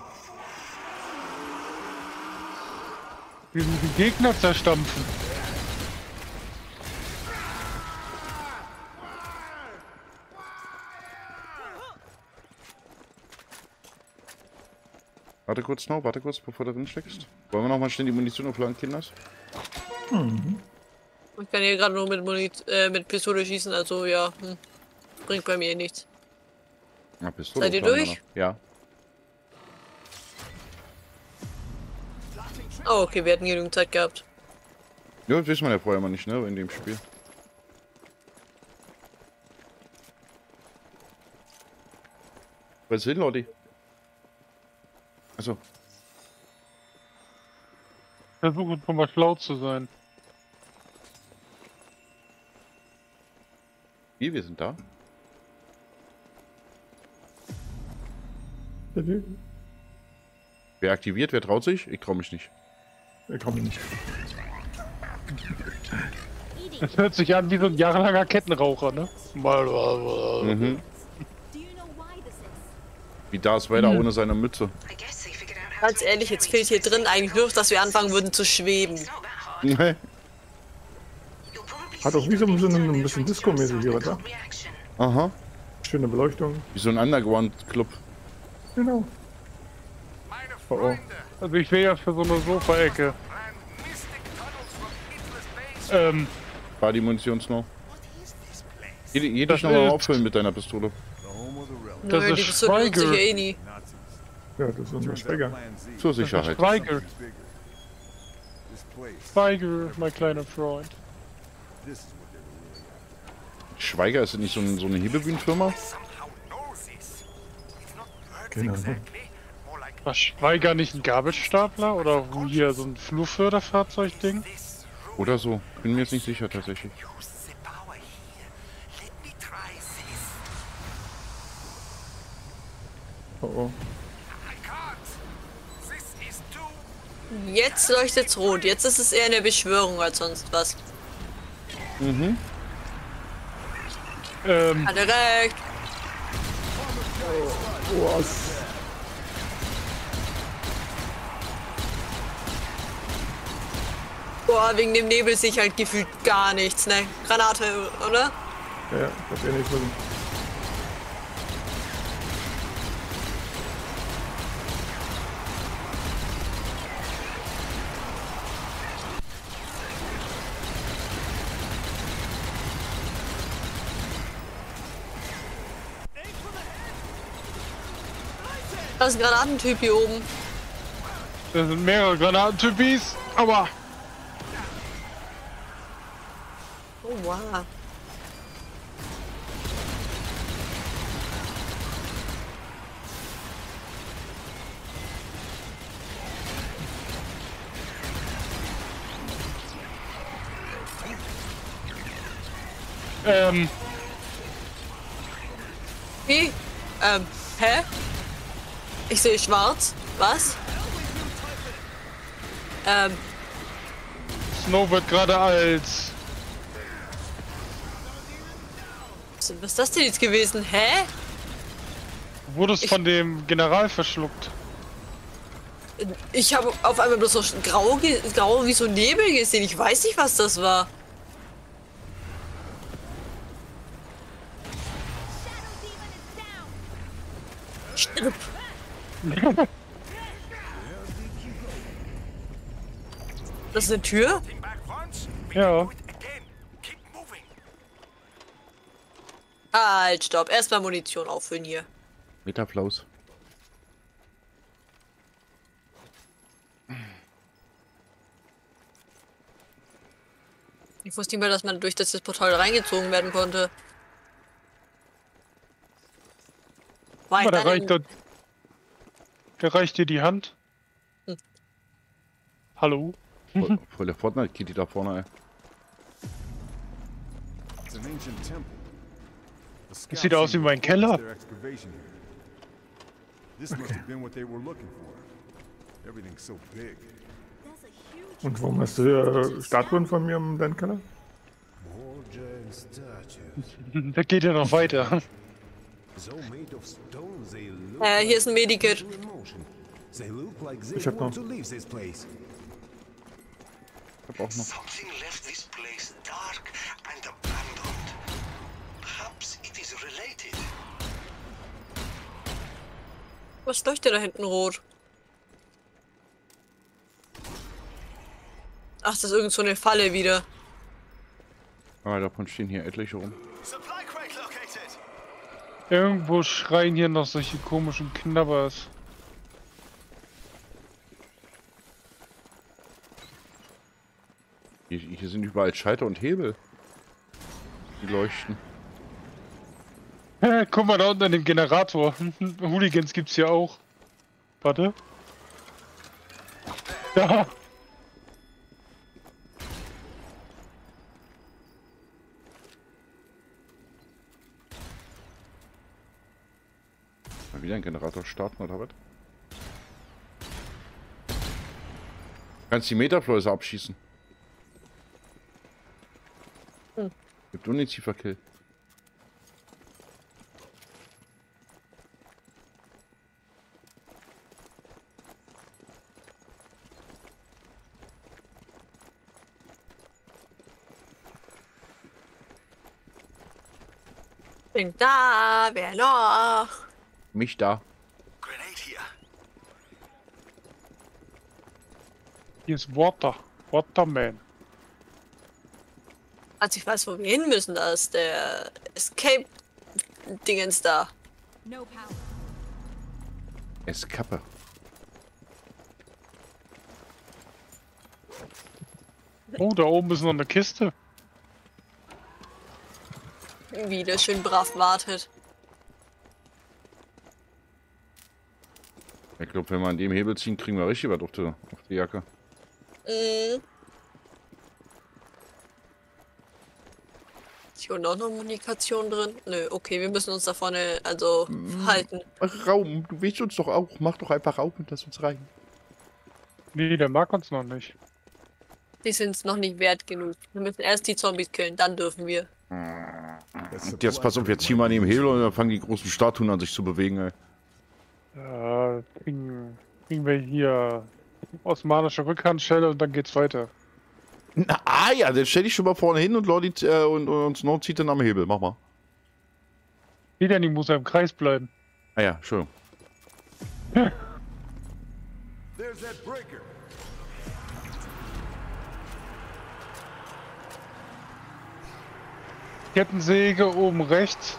Wir müssen die Gegner zerstampfen. Warte kurz noch, warte kurz, bevor du drin steckst. Wollen wir noch mal schnell die Munition aufladen, Kinders? Ich kann hier gerade nur mit, Muniz äh, mit Pistole schießen, also ja, hm. Bringt bei mir eh nichts. Ja, Pistole Seid ihr aufladen wir durch? noch. Ja. Oh, okay, wir hatten genügend Zeit gehabt. Ja, das wissen wir ja vorher mal nicht, ne, in dem Spiel. Was ist denn, Leute? Achso. Versuche schon mal schlau zu sein. Wie, wir sind da? Wer aktiviert, wer traut sich? Ich trau mich nicht. Ich komme nicht. Das hört sich an wie so ein jahrelanger Kettenraucher, ne? Mhm. Wie Darth Vader ohne seine Mütze. Ganz ehrlich, jetzt fehlt hier drin eigentlich nur, dass wir anfangen würden zu schweben. Nee. Hat auch wie so, so ein bisschen Disco-mäßig hier, oder? Aha. Schöne Beleuchtung. Wie so ein Underground-Club. Genau. Oh, oh. Also ich wäre ja für so eine Sofa-Ecke. Ähm, War die Munition noch? Jede, jede Das nochmal ist- auffüllen mit deiner Pistole. Das Nö, ist die Pistole nutze ich Schweiger. eh nie. Ja, das ist unser Schwäger. Zur das ist Sicherheit. Schweiger. This place, Schweiger, mein kleiner Freund. this is what they were really. Schweiger, ist das nicht so, ein, so eine Hebebühnenfirma? Genau. War Schweiger nicht ein Gabelstapler oder hier so ein Flurförderfahrzeugding? Oder so. Bin mir jetzt nicht sicher tatsächlich. Oh, oh. Jetzt leuchtet's rot. Jetzt ist es eher eine Beschwörung als sonst was. Mhm. Ähm, Hat er recht. Boah, wegen dem Nebel sehe ich halt gefühlt gar nichts, ne? Granate, oder? Ja, ja, das ist ja nicht so. Da ist ein Granatentyp hier oben. da sind mehrere Granatentypis, aber Oh, wow. ähm, Wie? Ähm, hä? Ich sehe schwarz. Was? Ähm, Snow wird gerade als Was ist das denn jetzt gewesen? Hä? Du wurdest Ich- von dem General verschluckt. Ich habe auf einmal bloß so grau, ge- grau wie so Nebel gesehen. Ich weiß nicht, was das war. Stirb. Das ist eine Tür? Ja. Halt, stopp. Erstmal Munition auffüllen hier. Metaflaus. Ich wusste nicht mehr, dass man durch das Portal reingezogen werden konnte. War ich Aber da dann reicht, in- doch- da reicht dir die Hand. Hm. Hallo? Voll, voll der Fortnite-Kitty da vorne, ey. It's an ancient temple. The Das scouts sieht aus seem wie to mein focus Keller. their excavation here. This must have been what they were looking for. Everything's so big. Und warum hast du äh, Statuen von mir im deinem Keller? More giant statues. Da geht ja noch weiter. So made of stone, they look Äh, hier ist ein Medikit. in motion. They look like they Ich hab want noch. to leave this place. Ich hab auch noch. Something left this place dark and abandoned. Perhaps it is related. Was leuchtet da hinten rot? Ach, das ist irgend so eine Falle wieder. Aber davon stehen hier etliche rum. Supply crate located. Irgendwo schreien hier noch solche komischen Knabbers. Hier, hier sind überall Schalter und Hebel. Die leuchten. Hä, guck mal da unten an dem Generator. Hooligans gibt's hier auch. Warte. Ja. Mal wieder ein Generator starten oder was? Kannst die Metafläuse abschießen. Hm. Gibt Ungezieferkill. Bin da, wer noch? Mich da. Grenade here. Hier ist Water. Waterman. Also ich weiß, wo wir hin müssen. Da ist der Escape-Dingens da. No power. Es Kappe. Oh, da oben ist noch eine Kiste. Wie der schön brav wartet. Ich glaube, wenn wir an dem Hebel ziehen, kriegen wir richtig was auf die, auf die Jacke. Mhm. Ist hier unten auch noch Kommunikation drin? Nö, okay, wir müssen uns da vorne also halten. Ach, Raum, du willst uns doch auch. Mach doch einfach Raum und lass uns rein. Nee, der mag uns noch nicht. Die sind es noch nicht wert genug. Wir müssen erst die Zombies killen, dann dürfen wir. Und jetzt pass auf, jetzt ziehen wir an dem Hebel und dann fangen die großen Statuen an sich zu bewegen, ey. Ja, kriegen, kriegen wir hier osmanische Rückhandschelle und dann geht's weiter. Na, ah ja, dann stell dich schon mal vorne hin und, Lordi, äh, und, und uns noch zieht dann am Hebel. Mach mal. Wie denn, ich muss ja im Kreis bleiben. Ah ja, Entschuldigung. There's that breaker. Kettensäge oben rechts.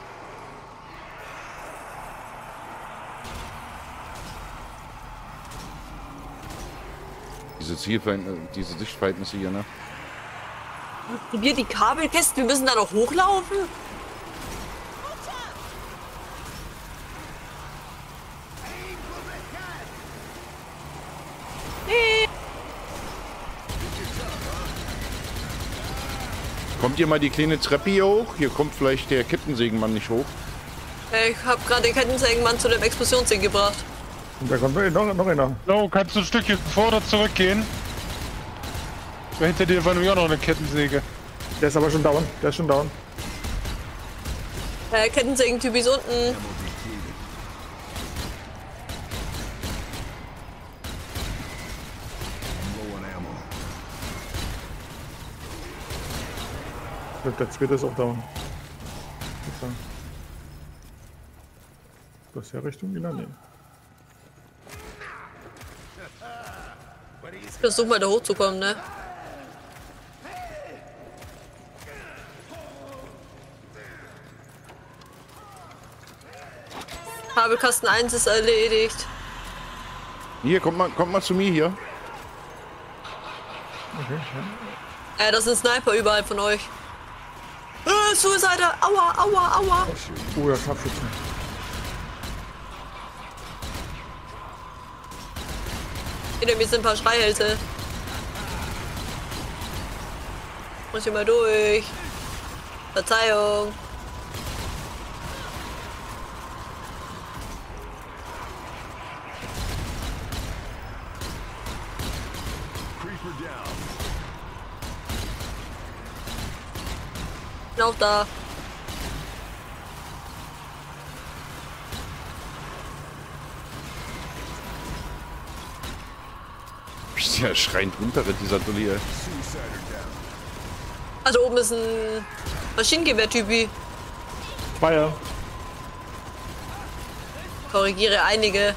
Diese Zielverhältnisse, diese Sichtverhältnisse hier, ne? Wir die Kabelkästen, wir müssen da noch hochlaufen? Kommt ihr mal die kleine Treppe hier hoch? Hier kommt vielleicht der Kettensägenmann nicht hoch. Äh, Ich habe gerade den Kettensägenmann zu dem Explosionsding gebracht. Und da kommt noch, noch einer. So, kannst du ein Stückchen vor oder zurückgehen? Da hinter dir war nämlich auch noch eine Kettensäge. Der ist aber schon down. Der ist schon down. Äh, Kettensägen-Typ ist unten. Ammo depleted. I'm low on ammo. Ich glaube, der zweite ist auch down. Das ist ja Richtung Ila? Nee. Ich versuch mal da hochzukommen, ne? Kabelkasten eins ist erledigt. Hier, kommt mal, kommt mal zu mir hier. Okay, ja. Äh, das ist ein Sniper überall von euch. Äh, Suicider! Aua, aua, aua! Oh ja, Scharfschützen. Hinter mir sind ein paar Schreihälse. Muss ich mal durch. Verzeihung. Creeper down. Bin auch da. Bist ja schreiend runter, dieser Dulli. ey. Suicider down. Also oben ist ein Maschinengewehr-Typi. Feuer. Korrigiere einige.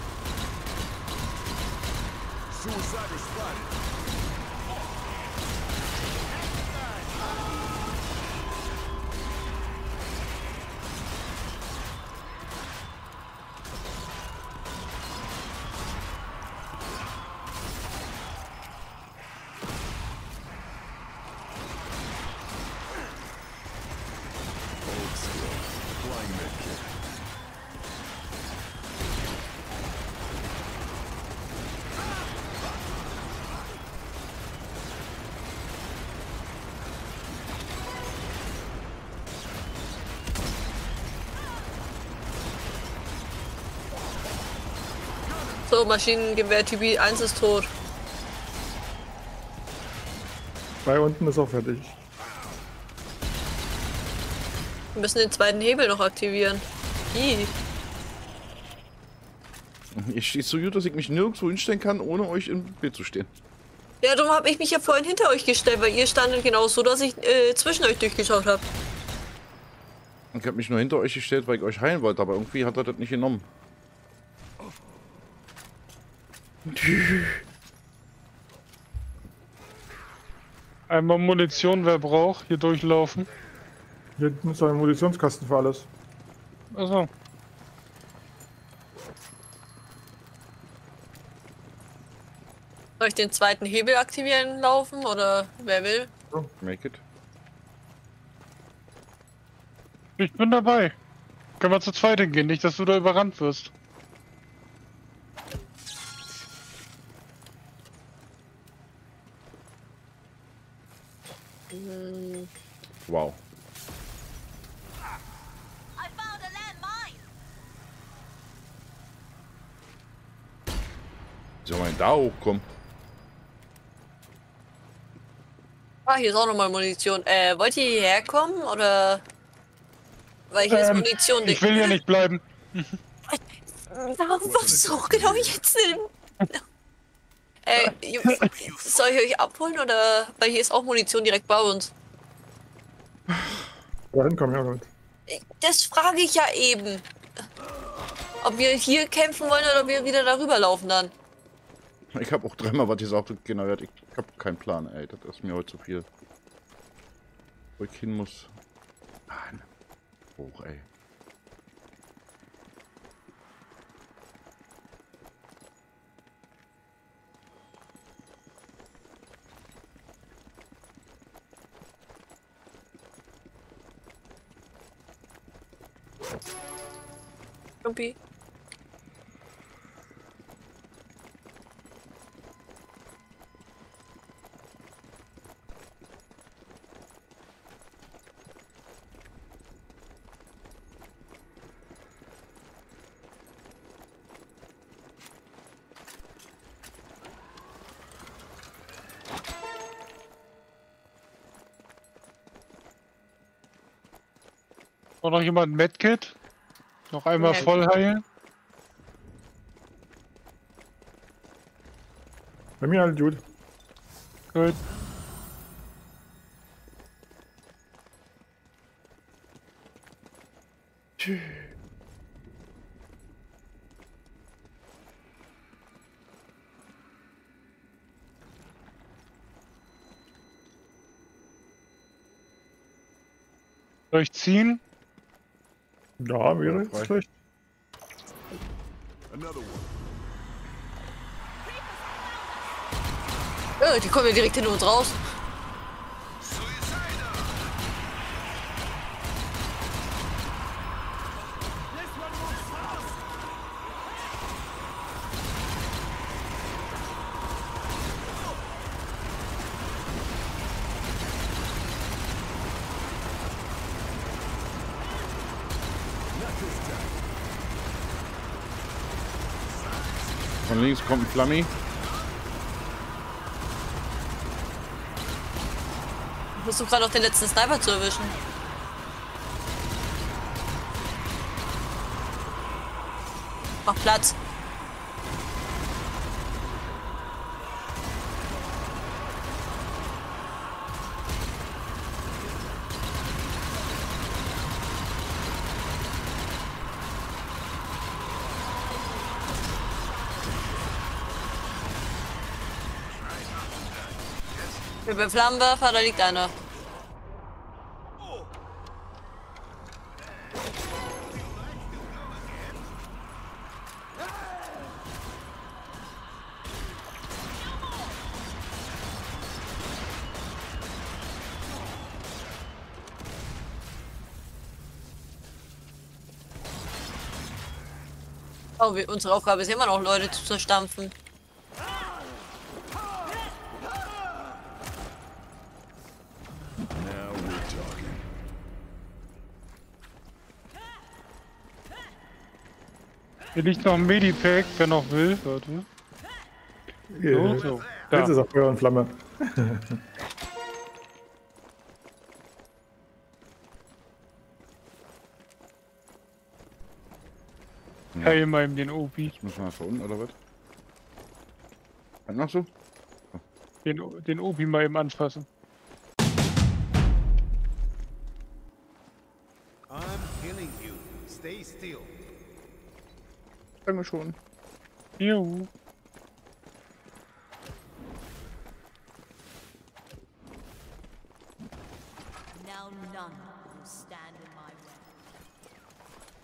Suicider spotted. Old skill. Flying medkit. So, Maschinengewehr-Typi eins ist tot. Bei unten ist auch fertig. Wir müssen den zweiten Hebel noch aktivieren. Ih. Ich stehe so gut, dass ich mich nirgendwo hinstellen kann, ohne euch im Bild zu stehen. Ja, darum habe ich mich ja vorhin hinter euch gestellt, weil ihr standet genau so, dass ich äh, zwischen euch durchgeschaut habe. Ich habe mich nur hinter euch gestellt, weil ich euch heilen wollte, aber irgendwie hat er das nicht genommen. Einmal Munition, wer braucht, hier durchlaufen. Hier hinten ist ein Munitionskasten für alles. Also, Soll ich den zweiten Hebel aktivieren laufen oder wer will? Make it. ich bin dabei. Können wir zu zweit hingehen, nicht, dass du da überrannt wirst. Wow. Wie soll man da hochkommen? Ah, hier ist auch nochmal Munition. Äh, wollt ihr hierher kommen oder? Weil hier ist Ähm, Munition. Ich will hier nicht bleiben. Warum so genau jetzt denn? Äh, soll ich euch abholen oder? Weil hier ist auch Munition direkt bei uns. Da hinkommen, ja, Leute. Das frage ich ja eben. Ob wir hier kämpfen wollen oder ob wir wieder darüber laufen dann. Ich habe auch dreimal was gesagt, genau, ich habe keinen Plan, ey, das ist mir heute zu viel. Wo ich hin muss. Mann. Hoch, ey. Jumpy. Braucht noch jemand ein Medkit? Noch einmal Nee. voll heilen? Bei mir halt gut. Gut. Soll ich ziehen? Ja, wäre Ja, jetzt frei. schlecht. Another one. Äh, die kommen ja direkt hinter uns raus. Von links kommt ein Flammi. Ich versuche gerade noch den letzten Sniper zu erwischen. Mach Platz. Über Flammenwerfer, da liegt einer. Oh, wir, unsere Aufgabe ist immer noch, Leute zu zerstampfen. Now we're talking. Hier liegt noch ein Medipack, wer noch will. Warte. Hier, So, Jetzt da. ist er Feuer und Flamme. Heil mal ihm den Obi. Müssen wir das von unten, oder was? Was machst du? Den, den Obi mal eben anfassen. I'm killing you. Stay still. Danke schon. Juhu. Now none will stand in my way.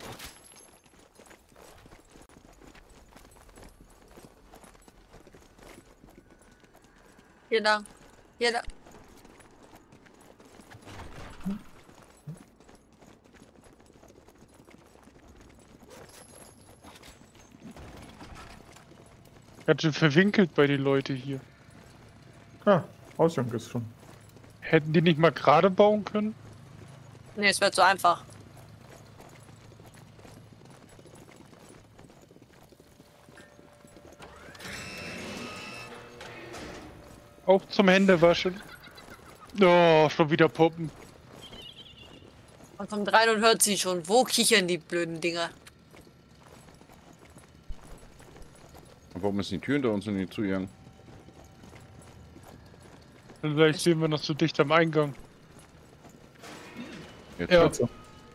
Hier lang. Hier lang. Ganz schön verwinkelt bei den Leuten hier. Ah, Ausgang ist schon. Hätten die nicht mal gerade bauen können? Nee, es wird so einfach. Auch zum Händewaschen. Oh, schon wieder Puppen. Man kommt rein und hört sie schon. Wo kichern die blöden Dinger? Warum ist die Tür hinter uns nicht zugegangen? Vielleicht sehen wir noch so dicht am Eingang. Jetzt. Ja. Also,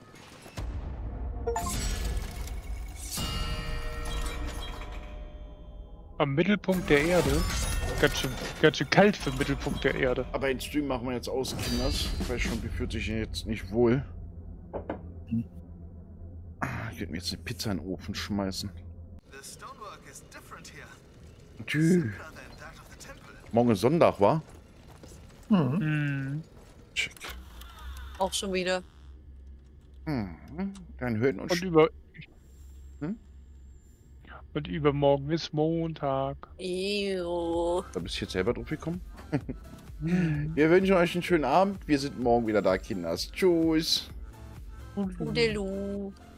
Am Mittelpunkt der Erde. Ganz schön, ganz schön kalt für den Mittelpunkt der Erde. Aber den Stream machen wir jetzt aus, Kinders. Ich weiß schon, wie fühlt sich jetzt nicht wohl. Ich werde mir jetzt eine Pizza in den Ofen schmeißen. The stonework is different here. Tschüss. Simpler than that of the temple. Morgen ist Sonntag, wa? Hm. Check. Auch schon wieder. Mhm. Dann hören uns. Und über. Hm? Und übermorgen ist Montag. Ew. Da bist du jetzt selber drauf gekommen. Wir wünschen euch einen schönen Abend. Wir sind morgen wieder da, Kinders. Tschüss. Udelu.